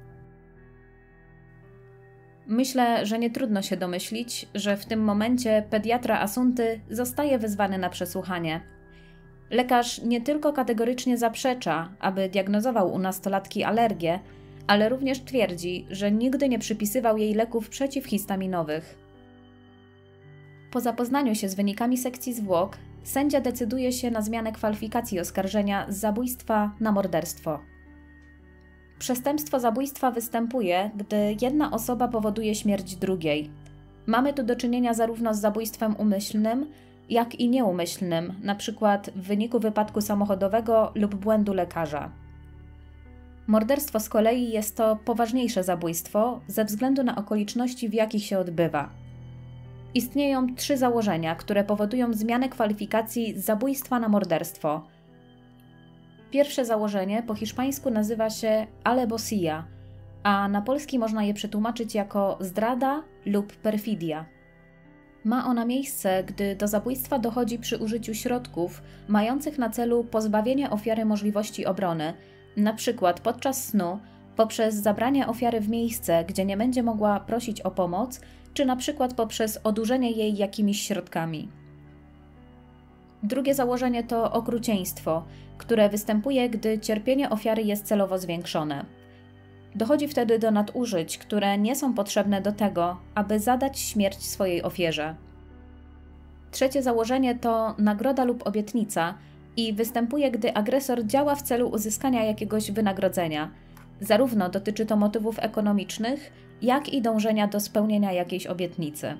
Myślę, że nie trudno się domyślić, że w tym momencie pediatra Asunty zostaje wezwany na przesłuchanie. Lekarz nie tylko kategorycznie zaprzecza, aby diagnozował u nastolatki alergię, ale również twierdzi, że nigdy nie przypisywał jej leków przeciwhistaminowych. Po zapoznaniu się z wynikami sekcji zwłok, sędzia decyduje się na zmianę kwalifikacji oskarżenia z zabójstwa na morderstwo. Przestępstwo zabójstwa występuje, gdy jedna osoba powoduje śmierć drugiej. Mamy tu do czynienia zarówno z zabójstwem umyślnym, jak i nieumyślnym, np. w wyniku wypadku samochodowego lub błędu lekarza. Morderstwo z kolei jest to poważniejsze zabójstwo ze względu na okoliczności, w jakich się odbywa. Istnieją 3 założenia, które powodują zmianę kwalifikacji z zabójstwa na morderstwo. Pierwsze założenie po hiszpańsku nazywa się alevosía, a na polski można je przetłumaczyć jako zdrada lub perfidia. Ma ona miejsce, gdy do zabójstwa dochodzi przy użyciu środków mających na celu pozbawienie ofiary możliwości obrony, np. podczas snu, poprzez zabranie ofiary w miejsce, gdzie nie będzie mogła prosić o pomoc, czy np. poprzez odurzenie jej jakimiś środkami. Drugie założenie to okrucieństwo, które występuje, gdy cierpienie ofiary jest celowo zwiększone. Dochodzi wtedy do nadużyć, które nie są potrzebne do tego, aby zadać śmierć swojej ofierze. Trzecie założenie to nagroda lub obietnica i występuje, gdy agresor działa w celu uzyskania jakiegoś wynagrodzenia. Zarówno dotyczy to motywów ekonomicznych, jak i dążenia do spełnienia jakiejś obietnicy.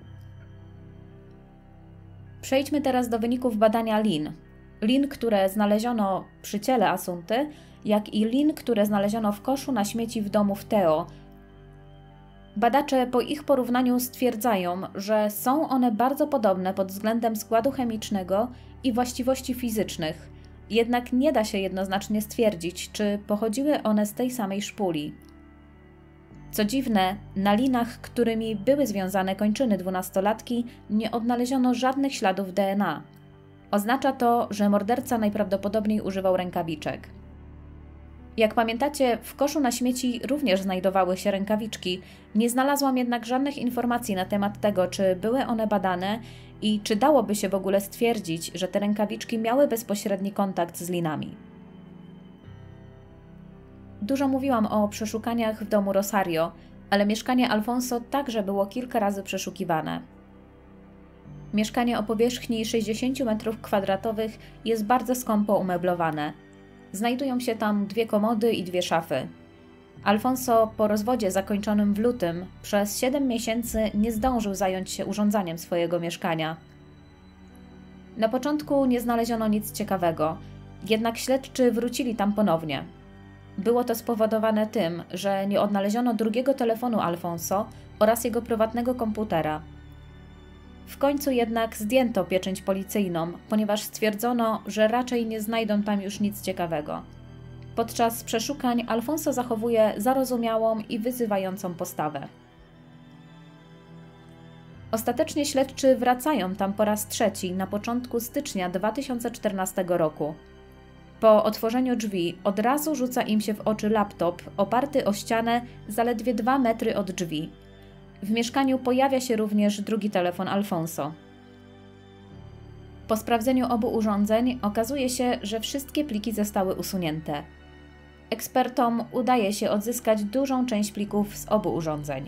Przejdźmy teraz do wyników badania lin. Lin, które znaleziono przy ciele Asunty, jak i lin, które znaleziono w koszu na śmieci w domu w Teo. Badacze po ich porównaniu stwierdzają, że są one bardzo podobne pod względem składu chemicznego i właściwości fizycznych, jednak nie da się jednoznacznie stwierdzić, czy pochodziły one z tej samej szpuli. Co dziwne, na linach, którymi były związane kończyny 12-latki, nie odnaleziono żadnych śladów DNA. Oznacza to, że morderca najprawdopodobniej używał rękawiczek. Jak pamiętacie, w koszu na śmieci również znajdowały się rękawiczki, nie znalazłam jednak żadnych informacji na temat tego, czy były one badane i czy dałoby się w ogóle stwierdzić, że te rękawiczki miały bezpośredni kontakt z linami. Dużo mówiłam o przeszukaniach w domu Rosario, ale mieszkanie Alfonso także było kilka razy przeszukiwane. Mieszkanie o powierzchni 60 m2 jest bardzo skąpo umeblowane. Znajdują się tam 2 komody i 2 szafy. Alfonso po rozwodzie zakończonym w lutym przez 7 miesięcy nie zdążył zająć się urządzaniem swojego mieszkania. Na początku nie znaleziono nic ciekawego, jednak śledczy wrócili tam ponownie. Było to spowodowane tym, że nie odnaleziono drugiego telefonu Alfonso oraz jego prywatnego komputera. W końcu jednak zdjęto pieczęć policyjną, ponieważ stwierdzono, że raczej nie znajdą tam już nic ciekawego. Podczas przeszukań Alfonso zachowuje zarozumiałą i wyzywającą postawę. Ostatecznie śledczy wracają tam po raz trzeci na początku stycznia 2014 roku. Po otworzeniu drzwi od razu rzuca im się w oczy laptop oparty o ścianę zaledwie 2 metry od drzwi. W mieszkaniu pojawia się również drugi telefon Alfonso. Po sprawdzeniu obu urządzeń okazuje się, że wszystkie pliki zostały usunięte. Ekspertom udaje się odzyskać dużą część plików z obu urządzeń.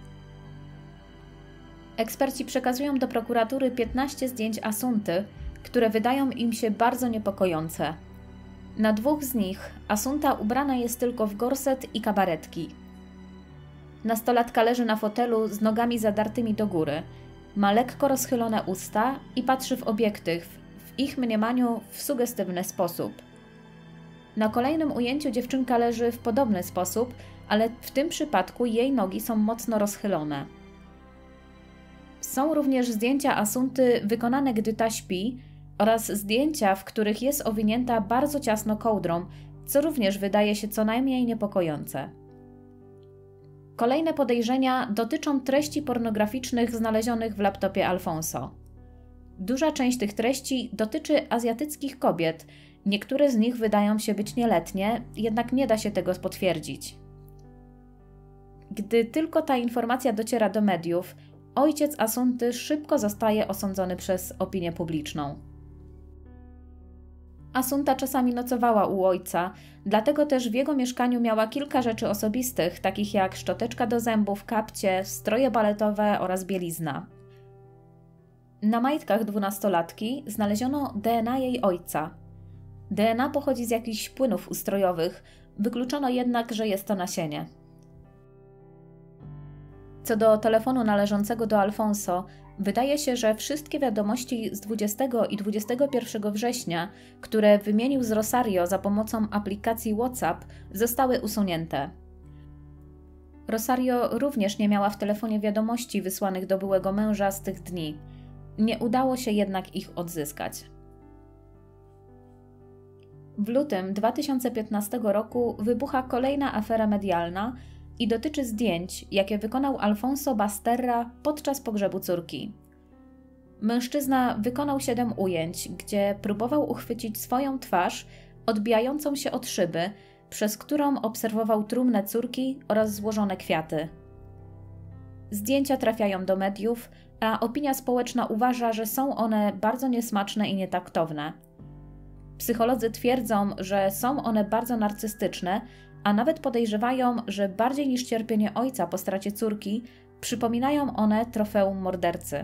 Eksperci przekazują do prokuratury 15 zdjęć Asunty, które wydają im się bardzo niepokojące. Na 2 z nich Asunta ubrana jest tylko w gorset i kabaretki. Nastolatka leży na fotelu z nogami zadartymi do góry, ma lekko rozchylone usta i patrzy w obiektyw, w ich mniemaniu w sugestywny sposób. Na kolejnym ujęciu dziewczynka leży w podobny sposób, ale w tym przypadku jej nogi są mocno rozchylone. Są również zdjęcia Asunty wykonane, gdy ta śpi, oraz zdjęcia, w których jest owinięta bardzo ciasno kołdrą, co również wydaje się co najmniej niepokojące. Kolejne podejrzenia dotyczą treści pornograficznych znalezionych w laptopie Alfonso. Duża część tych treści dotyczy azjatyckich kobiet, niektóre z nich wydają się być nieletnie, jednak nie da się tego potwierdzić. Gdy tylko ta informacja dociera do mediów, ojciec Asunty szybko zostaje osądzony przez opinię publiczną. Asunta czasami nocowała u ojca, dlatego też w jego mieszkaniu miała kilka rzeczy osobistych, takich jak szczoteczka do zębów, kapcie, stroje baletowe oraz bielizna. Na majtkach 12-latki znaleziono DNA jej ojca. DNA pochodzi z jakichś płynów ustrojowych, wykluczono jednak, że jest to nasienie. Co do telefonu należącego do Alfonso, wydaje się, że wszystkie wiadomości z 20 i 21 września, które wymienił z Rosario za pomocą aplikacji WhatsApp, zostały usunięte. Rosario również nie miała w telefonie wiadomości wysłanych do byłego męża z tych dni. Nie udało się jednak ich odzyskać. W lutym 2015 roku wybucha kolejna afera medialna i dotyczy zdjęć, jakie wykonał Alfonso Basterra podczas pogrzebu córki. Mężczyzna wykonał 7 ujęć, gdzie próbował uchwycić swoją twarz odbijającą się od szyby, przez którą obserwował trumnę córki oraz złożone kwiaty. Zdjęcia trafiają do mediów, a opinia społeczna uważa, że są one bardzo niesmaczne i nietaktowne. Psycholodzy twierdzą, że są one bardzo narcystyczne, a nawet podejrzewają, że bardziej niż cierpienie ojca po stracie córki, przypominają one trofeum mordercy.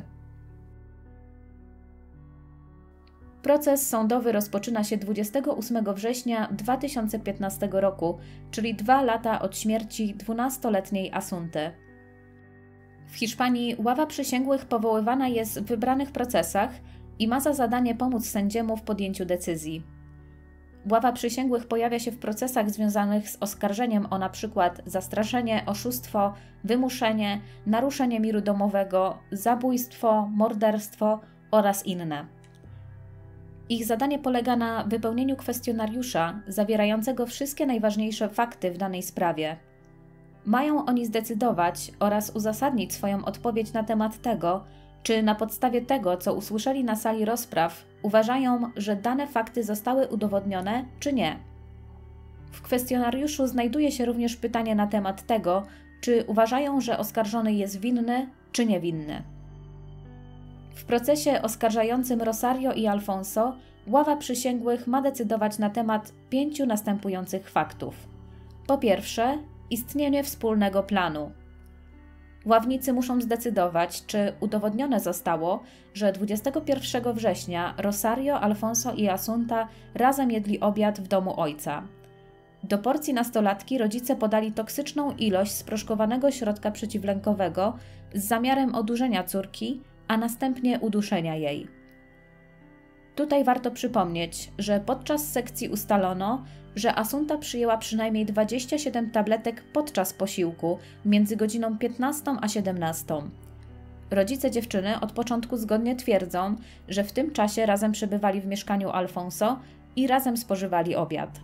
Proces sądowy rozpoczyna się 28 września 2015 roku, czyli 2 lata od śmierci 12-letniej Asunty. W Hiszpanii ława przysięgłych powoływana jest w wybranych procesach i ma za zadanie pomóc sędziemu w podjęciu decyzji. Ława przysięgłych pojawia się w procesach związanych z oskarżeniem o np. zastraszenie, oszustwo, wymuszenie, naruszenie miru domowego, zabójstwo, morderstwo oraz inne. Ich zadanie polega na wypełnieniu kwestionariusza zawierającego wszystkie najważniejsze fakty w danej sprawie. Mają oni zdecydować oraz uzasadnić swoją odpowiedź na temat tego, czy na podstawie tego, co usłyszeli na sali rozpraw, uważają, że dane fakty zostały udowodnione, czy nie. W kwestionariuszu znajduje się również pytanie na temat tego, czy uważają, że oskarżony jest winny, czy niewinny. W procesie oskarżającym Rosario i Alfonso ława przysięgłych ma decydować na temat 5 następujących faktów. Po pierwsze, istnienie wspólnego planu. Ławnicy muszą zdecydować, czy udowodnione zostało, że 21 września Rosario, Alfonso i Asunta razem jedli obiad w domu ojca. Do porcji nastolatki rodzice podali toksyczną ilość sproszkowanego środka przeciwlękowego z zamiarem odurzenia córki, a następnie uduszenia jej. Tutaj warto przypomnieć, że podczas sekcji ustalono, że Asunta przyjęła przynajmniej 27 tabletek podczas posiłku między godziną 15 a 17. Rodzice dziewczyny od początku zgodnie twierdzą, że w tym czasie razem przebywali w mieszkaniu Alfonso i razem spożywali obiad.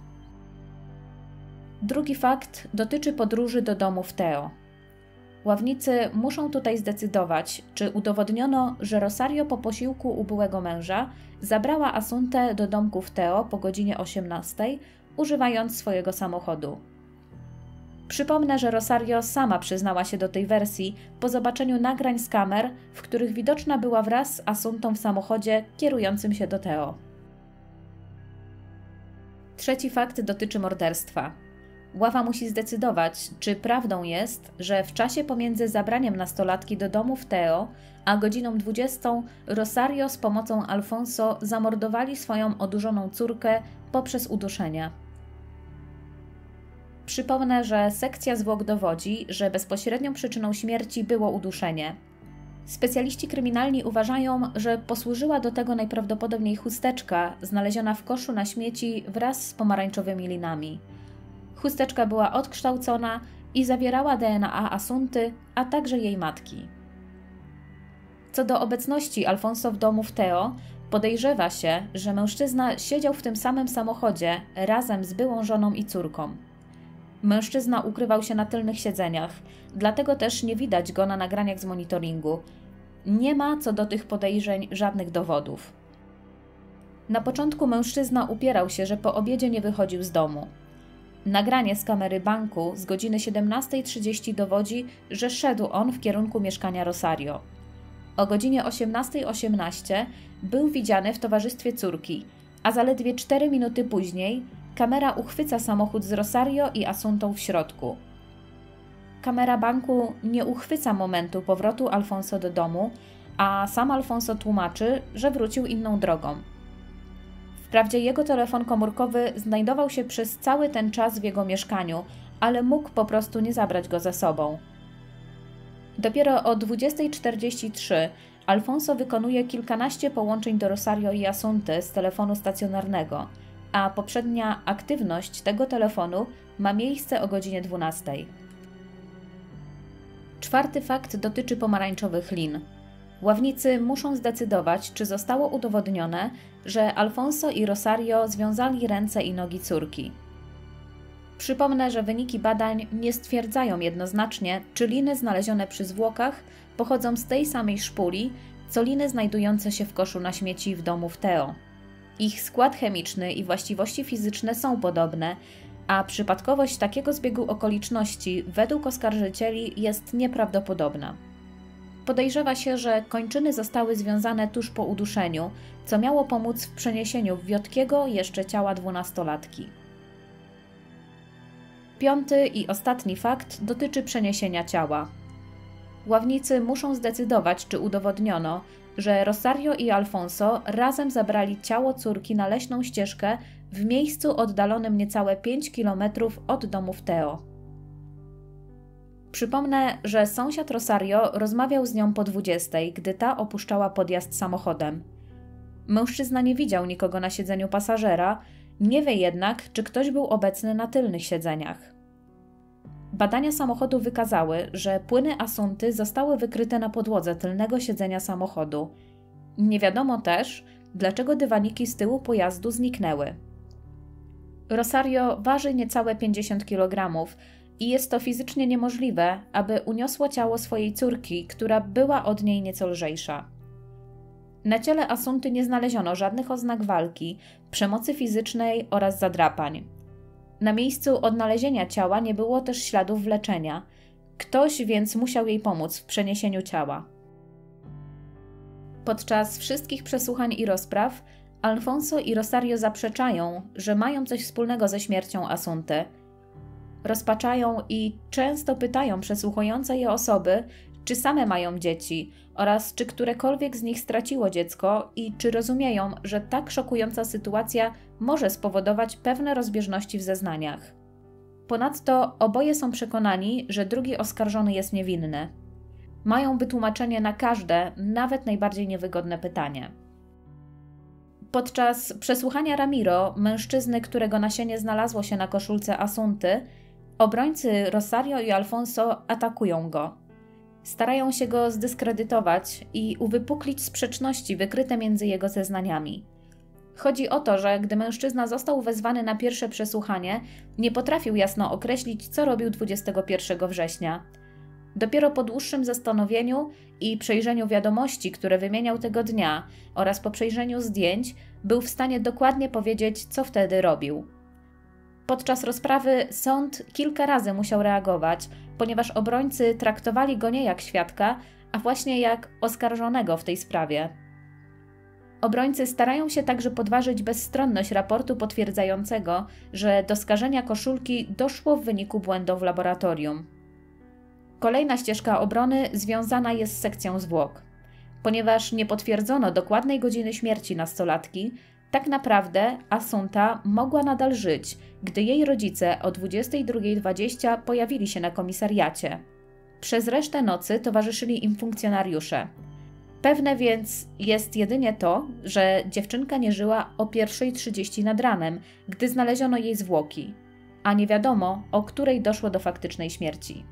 Drugi fakt dotyczy podróży do domów Theo. Ławnicy muszą tutaj zdecydować, czy udowodniono, że Rosario po posiłku u byłego męża zabrała Asuntę do domków Theo po godzinie 18, używając swojego samochodu. Przypomnę, że Rosario sama przyznała się do tej wersji po zobaczeniu nagrań z kamer, w których widoczna była wraz z Asuntą w samochodzie kierującym się do Theo. Trzeci fakt dotyczy morderstwa. Ława musi zdecydować, czy prawdą jest, że w czasie pomiędzy zabraniem nastolatki do domów Theo a godziną 20 Rosario z pomocą Alfonso zamordowali swoją odurzoną córkę poprzez uduszenie. Przypomnę, że sekcja zwłok dowodzi, że bezpośrednią przyczyną śmierci było uduszenie. Specjaliści kryminalni uważają, że posłużyła do tego najprawdopodobniej chusteczka znaleziona w koszu na śmieci wraz z pomarańczowymi linami. Chusteczka była odkształcona i zawierała DNA Asunty, a także jej matki. Co do obecności Alfonso w domu Theo, podejrzewa się, że mężczyzna siedział w tym samym samochodzie razem z byłą żoną i córką. Mężczyzna ukrywał się na tylnych siedzeniach, dlatego też nie widać go na nagraniach z monitoringu. Nie ma co do tych podejrzeń żadnych dowodów. Na początku mężczyzna upierał się, że po obiedzie nie wychodził z domu. Nagranie z kamery banku z godziny 17:30 dowodzi, że szedł on w kierunku mieszkania Rosario. O godzinie 18:18 był widziany w towarzystwie córki, a zaledwie 4 minuty później kamera uchwyca samochód z Rosario i Asuntą w środku. Kamera banku nie uchwyca momentu powrotu Alfonso do domu, a sam Alfonso tłumaczy, że wrócił inną drogą. Wprawdzie jego telefon komórkowy znajdował się przez cały ten czas w jego mieszkaniu, ale mógł po prostu nie zabrać go ze sobą. Dopiero o 20:43 Alfonso wykonuje kilkanaście połączeń do Rosario i Asunty z telefonu stacjonarnego, a poprzednia aktywność tego telefonu ma miejsce o godzinie 12. Czwarty fakt dotyczy pomarańczowych lin. Ławnicy muszą zdecydować, czy zostało udowodnione, że Alfonso i Rosario związali ręce i nogi córki. Przypomnę, że wyniki badań nie stwierdzają jednoznacznie, czy liny znalezione przy zwłokach pochodzą z tej samej szpuli, co liny znajdujące się w koszu na śmieci w domu Theo. Ich skład chemiczny i właściwości fizyczne są podobne, a przypadkowość takiego zbiegu okoliczności według oskarżycieli jest nieprawdopodobna. Podejrzewa się, że kończyny zostały związane tuż po uduszeniu, co miało pomóc w przeniesieniu wiotkiego jeszcze ciała 12-latki. Piąty i ostatni fakt dotyczy przeniesienia ciała. Ławnicy muszą zdecydować, czy udowodniono, że Rosario i Alfonso razem zabrali ciało córki na leśną ścieżkę w miejscu oddalonym niecałe 5 km od domów Theo. Przypomnę, że sąsiad Rosario rozmawiał z nią po 20, gdy ta opuszczała podjazd samochodem. Mężczyzna nie widział nikogo na siedzeniu pasażera, nie wie jednak, czy ktoś był obecny na tylnych siedzeniach. Badania samochodu wykazały, że płyny Asunty zostały wykryte na podłodze tylnego siedzenia samochodu. Nie wiadomo też, dlaczego dywaniki z tyłu pojazdu zniknęły. Rosario waży niecałe 50 kg i jest to fizycznie niemożliwe, aby uniosło ciało swojej córki, która była od niej nieco lżejsza. Na ciele Asunty nie znaleziono żadnych oznak walki, przemocy fizycznej oraz zadrapań. Na miejscu odnalezienia ciała nie było też śladów wleczenia. Ktoś więc musiał jej pomóc w przeniesieniu ciała. Podczas wszystkich przesłuchań i rozpraw Alfonso i Rosario zaprzeczają, że mają coś wspólnego ze śmiercią Asunty. Rozpaczają i często pytają przesłuchujące je osoby, czy same mają dzieci oraz czy którekolwiek z nich straciło dziecko i czy rozumieją, że tak szokująca sytuacja może spowodować pewne rozbieżności w zeznaniach. Ponadto oboje są przekonani, że drugi oskarżony jest niewinny. Mają wytłumaczenie na każde, nawet najbardziej niewygodne pytanie. Podczas przesłuchania Ramiro, mężczyzny, którego nasienie znalazło się na koszulce Asunty, obrońcy Rosario i Alfonso atakują go. Starają się go zdyskredytować i uwypuklić sprzeczności wykryte między jego zeznaniami. Chodzi o to, że gdy mężczyzna został wezwany na pierwsze przesłuchanie, nie potrafił jasno określić, co robił 21 września. Dopiero po dłuższym zastanowieniu i przejrzeniu wiadomości, które wymieniał tego dnia, oraz po przejrzeniu zdjęć, był w stanie dokładnie powiedzieć, co wtedy robił. Podczas rozprawy sąd kilka razy musiał reagować, ponieważ obrońcy traktowali go nie jak świadka, a właśnie jak oskarżonego w tej sprawie. Obrońcy starają się także podważyć bezstronność raportu potwierdzającego, że do skażenia koszulki doszło w wyniku błędu w laboratorium. Kolejna ścieżka obrony związana jest z sekcją zwłok. Ponieważ nie potwierdzono dokładnej godziny śmierci nastolatki, tak naprawdę Asunta mogła nadal żyć, gdy jej rodzice o 22:20 pojawili się na komisariacie. Przez resztę nocy towarzyszyli im funkcjonariusze. Pewne więc jest jedynie to, że dziewczynka nie żyła o 1:30 nad ranem, gdy znaleziono jej zwłoki, a nie wiadomo, o której doszło do faktycznej śmierci.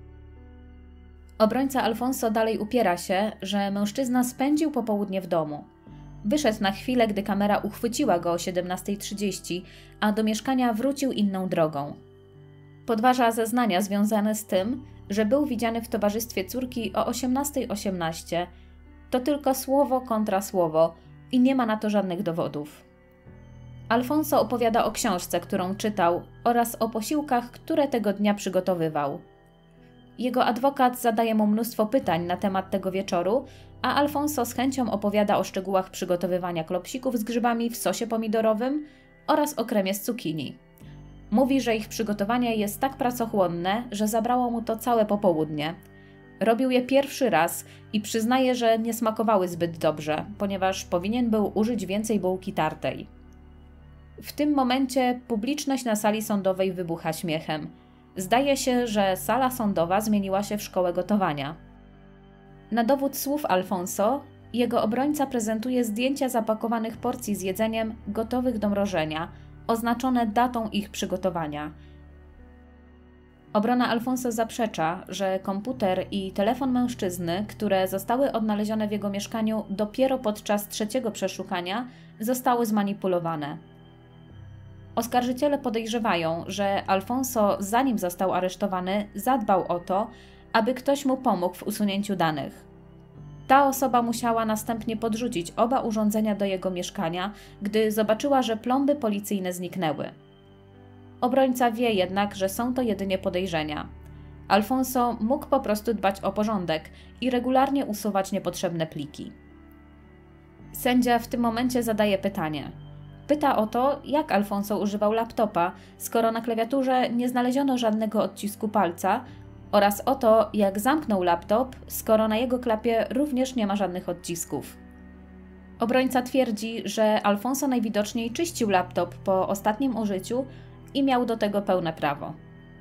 Obrońca Alfonso dalej upiera się, że mężczyzna spędził popołudnie w domu. Wyszedł na chwilę, gdy kamera uchwyciła go o 17:30, a do mieszkania wrócił inną drogą. Podważa zeznania związane z tym, że był widziany w towarzystwie córki o 18:18. To tylko słowo kontra słowo i nie ma na to żadnych dowodów. Alfonso opowiada o książce, którą czytał, oraz o posiłkach, które tego dnia przygotowywał. Jego adwokat zadaje mu mnóstwo pytań na temat tego wieczoru, a Alfonso z chęcią opowiada o szczegółach przygotowywania klopsików z grzybami w sosie pomidorowym oraz o kremie z cukinii. Mówi, że ich przygotowanie jest tak pracochłonne, że zabrało mu to całe popołudnie. Robił je pierwszy raz i przyznaje, że nie smakowały zbyt dobrze, ponieważ powinien był użyć więcej bułki tartej. W tym momencie publiczność na sali sądowej wybucha śmiechem. Zdaje się, że sala sądowa zmieniła się w szkołę gotowania. Na dowód słów Alfonso, jego obrońca prezentuje zdjęcia zapakowanych porcji z jedzeniem gotowych do mrożenia, oznaczone datą ich przygotowania. Obrona Alfonso zaprzecza, że komputer i telefon mężczyzny, które zostały odnalezione w jego mieszkaniu dopiero podczas trzeciego przeszukania, zostały zmanipulowane. Oskarżyciele podejrzewają, że Alfonso, zanim został aresztowany, zadbał o to, aby ktoś mu pomógł w usunięciu danych. Ta osoba musiała następnie podrzucić oba urządzenia do jego mieszkania, gdy zobaczyła, że plomby policyjne zniknęły. Obrońca wie jednak, że są to jedynie podejrzenia. Alfonso mógł po prostu dbać o porządek i regularnie usuwać niepotrzebne pliki. Sędzia w tym momencie zadaje pytanie. Pyta o to, jak Alfonso używał laptopa, skoro na klawiaturze nie znaleziono żadnego odcisku palca, oraz o to, jak zamknął laptop, skoro na jego klapie również nie ma żadnych odcisków. Obrońca twierdzi, że Alfonso najwidoczniej czyścił laptop po ostatnim użyciu i miał do tego pełne prawo.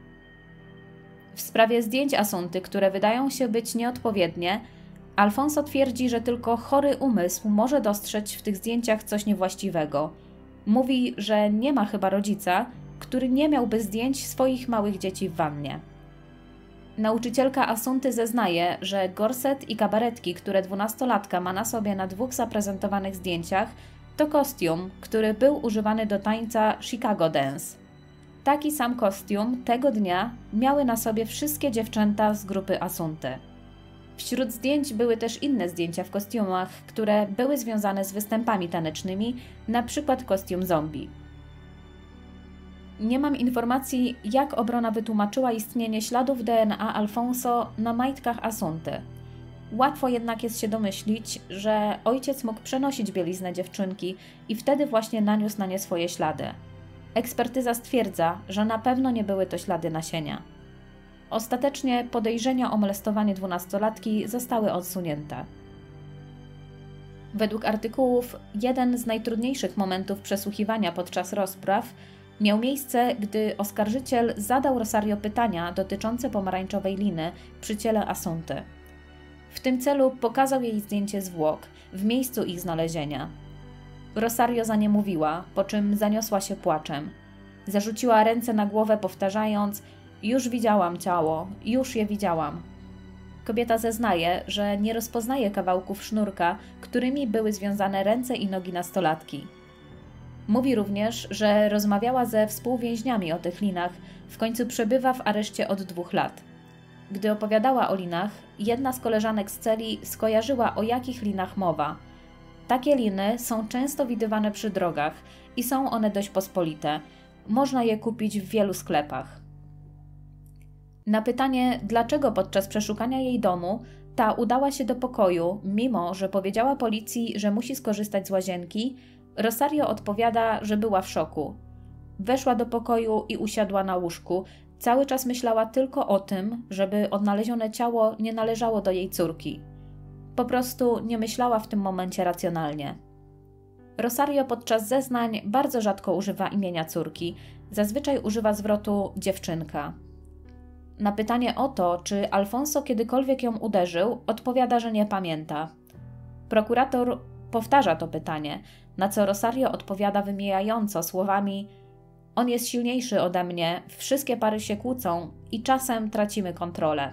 W sprawie zdjęć Asunty, które wydają się być nieodpowiednie, Alfonso twierdzi, że tylko chory umysł może dostrzec w tych zdjęciach coś niewłaściwego. Mówi, że nie ma chyba rodzica, który nie miałby zdjęć swoich małych dzieci w wannie. Nauczycielka Asunty zeznaje, że gorset i kabaretki, które 12-latka ma na sobie na dwóch zaprezentowanych zdjęciach, to kostium, który był używany do tańca Chicago Dance. Taki sam kostium tego dnia miały na sobie wszystkie dziewczęta z grupy Asunty. Wśród zdjęć były też inne zdjęcia w kostiumach, które były związane z występami tanecznymi, np. kostium zombie. Nie mam informacji, jak obrona wytłumaczyła istnienie śladów DNA Alfonso na majtkach Asunty. Łatwo jednak jest się domyślić, że ojciec mógł przenosić bieliznę dziewczynki i wtedy właśnie naniósł na nie swoje ślady. Ekspertyza stwierdza, że na pewno nie były to ślady nasienia. Ostatecznie podejrzenia o molestowanie 12-latki zostały odsunięte. Według artykułów jeden z najtrudniejszych momentów przesłuchiwania podczas rozpraw miał miejsce, gdy oskarżyciel zadał Rosario pytania dotyczące pomarańczowej liny przy ciele Asunty. W tym celu pokazał jej zdjęcie zwłok w miejscu ich znalezienia. Rosario za nie mówiła, po czym zaniosła się płaczem. Zarzuciła ręce na głowę, powtarzając: „Już widziałam ciało, już je widziałam”. Kobieta zeznaje, że nie rozpoznaje kawałków sznurka, którymi były związane ręce i nogi nastolatki. Mówi również, że rozmawiała ze współwięźniami o tych linach, w końcu przebywa w areszcie od 2 lat. Gdy opowiadała o linach, jedna z koleżanek z celi skojarzyła, o jakich linach mowa. Takie liny są często widywane przy drogach i są one dość pospolite. Można je kupić w wielu sklepach. Na pytanie, dlaczego podczas przeszukania jej domu ta udała się do pokoju, mimo że powiedziała policji, że musi skorzystać z łazienki, Rosario odpowiada, że była w szoku. Weszła do pokoju i usiadła na łóżku. Cały czas myślała tylko o tym, żeby odnalezione ciało nie należało do jej córki. Po prostu nie myślała w tym momencie racjonalnie. Rosario podczas zeznań bardzo rzadko używa imienia córki. Zazwyczaj używa zwrotu dziewczynka. Na pytanie o to, czy Alfonso kiedykolwiek ją uderzył, odpowiada, że nie pamięta. Prokurator powtarza to pytanie, na co Rosario odpowiada wymijająco słowami: „On jest silniejszy ode mnie, wszystkie pary się kłócą i czasem tracimy kontrolę”.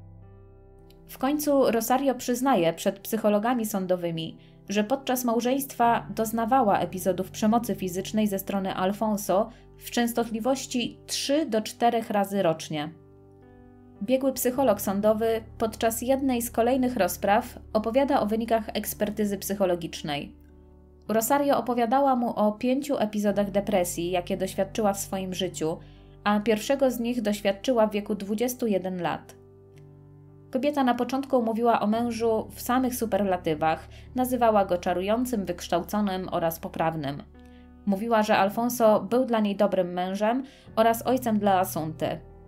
W końcu Rosario przyznaje przed psychologami sądowymi, że podczas małżeństwa doznawała epizodów przemocy fizycznej ze strony Alfonso w częstotliwości 3 do 4 razy rocznie. Biegły psycholog sądowy podczas jednej z kolejnych rozpraw opowiada o wynikach ekspertyzy psychologicznej. Rosario opowiadała mu o 5 epizodach depresji, jakie doświadczyła w swoim życiu, a pierwszego z nich doświadczyła w wieku 21 lat. Kobieta na początku mówiła o mężu w samych superlatywach, nazywała go czarującym, wykształconym oraz poprawnym. Mówiła, że Alfonso był dla niej dobrym mężem oraz ojcem dla Asunty.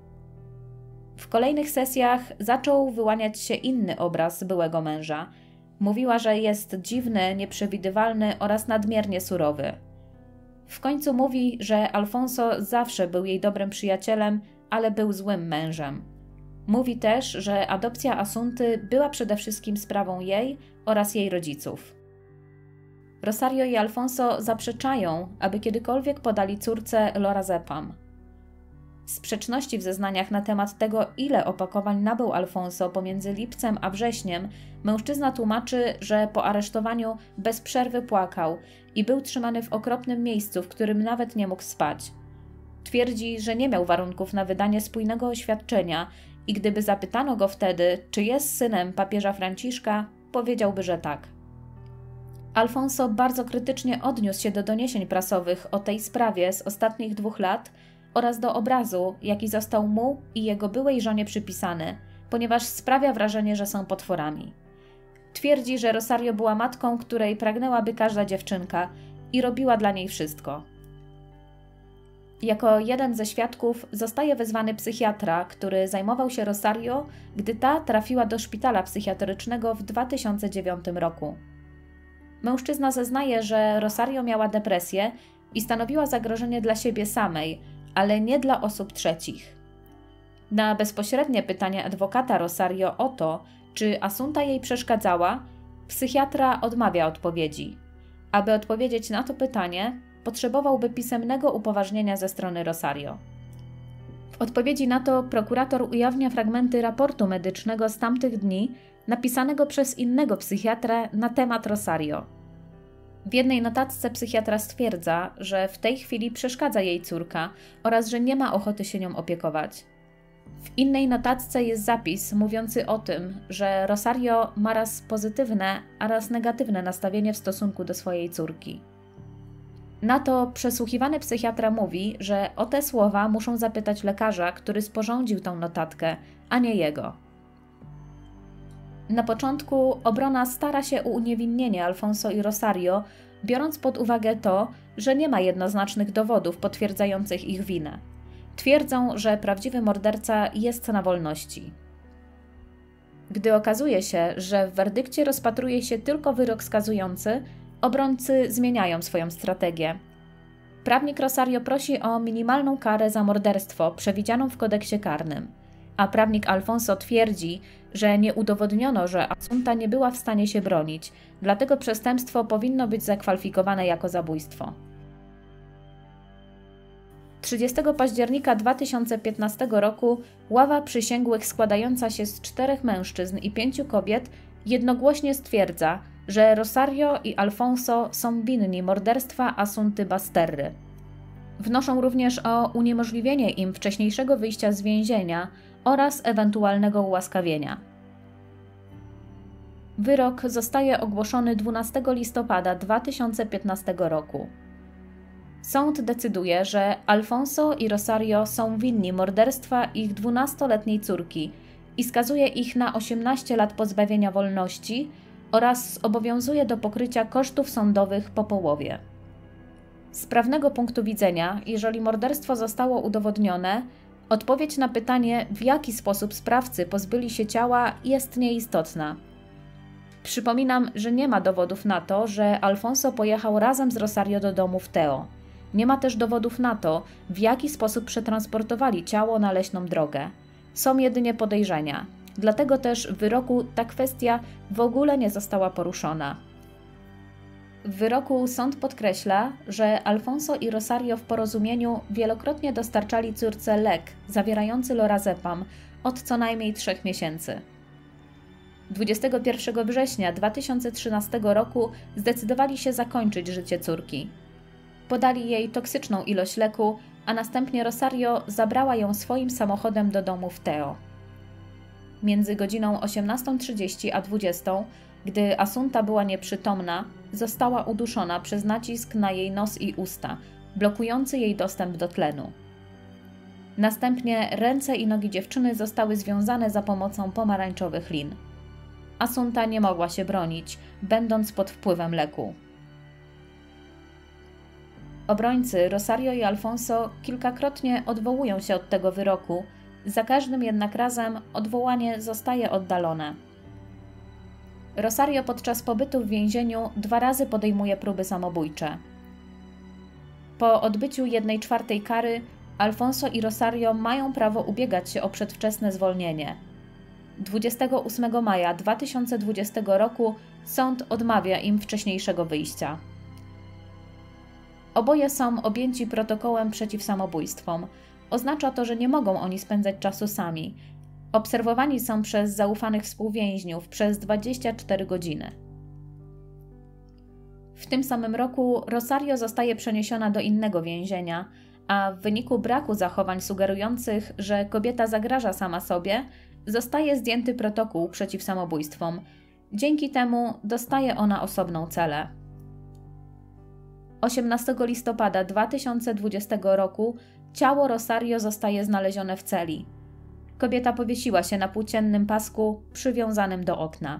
W kolejnych sesjach zaczął wyłaniać się inny obraz byłego męża. Mówiła, że jest dziwny, nieprzewidywalny oraz nadmiernie surowy. W końcu mówi, że Alfonso zawsze był jej dobrym przyjacielem, ale był złym mężem. Mówi też, że adopcja Asunty była przede wszystkim sprawą jej oraz jej rodziców. Rosario i Alfonso zaprzeczają, aby kiedykolwiek podali córce lorazepam. Sprzeczności w zeznaniach na temat tego, ile opakowań nabył Alfonso pomiędzy lipcem a wrześniem, mężczyzna tłumaczy, że po aresztowaniu bez przerwy płakał i był trzymany w okropnym miejscu, w którym nawet nie mógł spać. Twierdzi, że nie miał warunków na wydanie spójnego oświadczenia i gdyby zapytano go wtedy, czy jest synem papieża Franciszka, powiedziałby, że tak. Alfonso bardzo krytycznie odniósł się do doniesień prasowych o tej sprawie z ostatnich 2 lat oraz do obrazu, jaki został mu i jego byłej żonie przypisany, ponieważ sprawia wrażenie, że są potworami. Twierdzi, że Rosario była matką, której pragnęłaby każda dziewczynka i robiła dla niej wszystko. Jako jeden ze świadków zostaje wezwany psychiatra, który zajmował się Rosario, gdy ta trafiła do szpitala psychiatrycznego w 2009 roku. Mężczyzna zeznaje, że Rosario miała depresję i stanowiła zagrożenie dla siebie samej, ale nie dla osób trzecich. Na bezpośrednie pytanie adwokata Rosario o to, czy Asunta jej przeszkadzała, psychiatra odmawia odpowiedzi. Aby odpowiedzieć na to pytanie, potrzebowałby pisemnego upoważnienia ze strony Rosario. W odpowiedzi na to prokurator ujawnia fragmenty raportu medycznego z tamtych dni, napisanego przez innego psychiatrę na temat Rosario. W jednej notatce psychiatra stwierdza, że w tej chwili przeszkadza jej córka oraz że nie ma ochoty się nią opiekować. W innej notatce jest zapis mówiący o tym, że Rosario ma raz pozytywne, a raz negatywne nastawienie w stosunku do swojej córki. Na to przesłuchiwany psychiatra mówi, że o te słowa muszą zapytać lekarza, który sporządził tą notatkę, a nie jego. Na początku obrona stara się o uniewinnienie Alfonso i Rosario, biorąc pod uwagę to, że nie ma jednoznacznych dowodów potwierdzających ich winę. Twierdzą, że prawdziwy morderca jest na wolności. Gdy okazuje się, że w werdykcie rozpatruje się tylko wyrok skazujący, obrońcy zmieniają swoją strategię. Prawnik Rosario prosi o minimalną karę za morderstwo przewidzianą w kodeksie karnym, a prawnik Alfonso twierdzi, że nie udowodniono, że Assunta nie była w stanie się bronić, dlatego przestępstwo powinno być zakwalifikowane jako zabójstwo. 30 października 2015 roku ława przysięgłych składająca się z 4 mężczyzn i 5 kobiet jednogłośnie stwierdza, że Rosario i Alfonso są winni morderstwa Assunty Basterry. Wnoszą również o uniemożliwienie im wcześniejszego wyjścia z więzienia oraz ewentualnego ułaskawienia. Wyrok zostaje ogłoszony 12 listopada 2015 roku. Sąd decyduje, że Alfonso i Rosario są winni morderstwa ich 12-letniej córki i skazuje ich na 18 lat pozbawienia wolności oraz zobowiązuje do pokrycia kosztów sądowych po połowie. Z prawnego punktu widzenia, jeżeli morderstwo zostało udowodnione, odpowiedź na pytanie, w jaki sposób sprawcy pozbyli się ciała, jest nieistotna. Przypominam, że nie ma dowodów na to, że Alfonso pojechał razem z Rosario do domu w Teo. Nie ma też dowodów na to, w jaki sposób przetransportowali ciało na leśną drogę. Są jedynie podejrzenia. Dlatego też w wyroku ta kwestia w ogóle nie została poruszona. W wyroku sąd podkreśla, że Alfonso i Rosario w porozumieniu wielokrotnie dostarczali córce lek zawierający lorazepam od co najmniej 3 miesięcy. 21 września 2013 roku zdecydowali się zakończyć życie córki. Podali jej toksyczną ilość leku, a następnie Rosario zabrała ją swoim samochodem do domu w Teo. Między godziną 18:30 a 20:00, gdy Assunta była nieprzytomna, została uduszona przez nacisk na jej nos i usta, blokujący jej dostęp do tlenu. Następnie ręce i nogi dziewczyny zostały związane za pomocą pomarańczowych lin. Assunta nie mogła się bronić, będąc pod wpływem leku. Obrońcy Rosario i Alfonso kilkakrotnie odwołują się od tego wyroku, za każdym jednak razem odwołanie zostaje oddalone. Rosario podczas pobytu w więzieniu 2 razy podejmuje próby samobójcze. Po odbyciu 1/4 kary Alfonso i Rosario mają prawo ubiegać się o przedwczesne zwolnienie. 28 maja 2020 roku sąd odmawia im wcześniejszego wyjścia. Oboje są objęci protokołem przeciw samobójstwom. Oznacza to, że nie mogą oni spędzać czasu sami. Obserwowani są przez zaufanych współwięźniów przez 24 godziny. W tym samym roku Rosario zostaje przeniesiona do innego więzienia, a w wyniku braku zachowań sugerujących, że kobieta zagraża sama sobie, zostaje zdjęty protokół przeciw samobójstwom. Dzięki temu dostaje ona osobną celę. 18 listopada 2020 roku ciało Rosario zostaje znalezione w celi. Kobieta powiesiła się na płóciennym pasku przywiązanym do okna.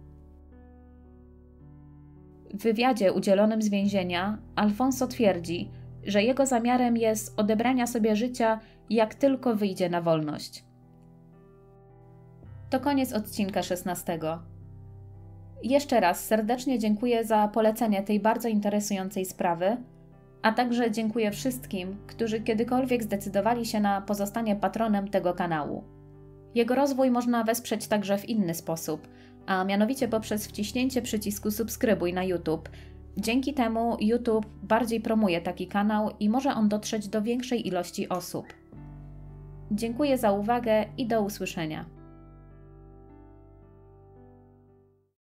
W wywiadzie udzielonym z więzienia Alfonso twierdzi, że jego zamiarem jest odebrania sobie życia, jak tylko wyjdzie na wolność. To koniec odcinka 16. Jeszcze raz serdecznie dziękuję za polecenie tej bardzo interesującej sprawy, a także dziękuję wszystkim, którzy kiedykolwiek zdecydowali się na pozostanie patronem tego kanału. Jego rozwój można wesprzeć także w inny sposób, a mianowicie poprzez wciśnięcie przycisku subskrybuj na YouTube. Dzięki temu YouTube bardziej promuje taki kanał i może on dotrzeć do większej ilości osób. Dziękuję za uwagę i do usłyszenia.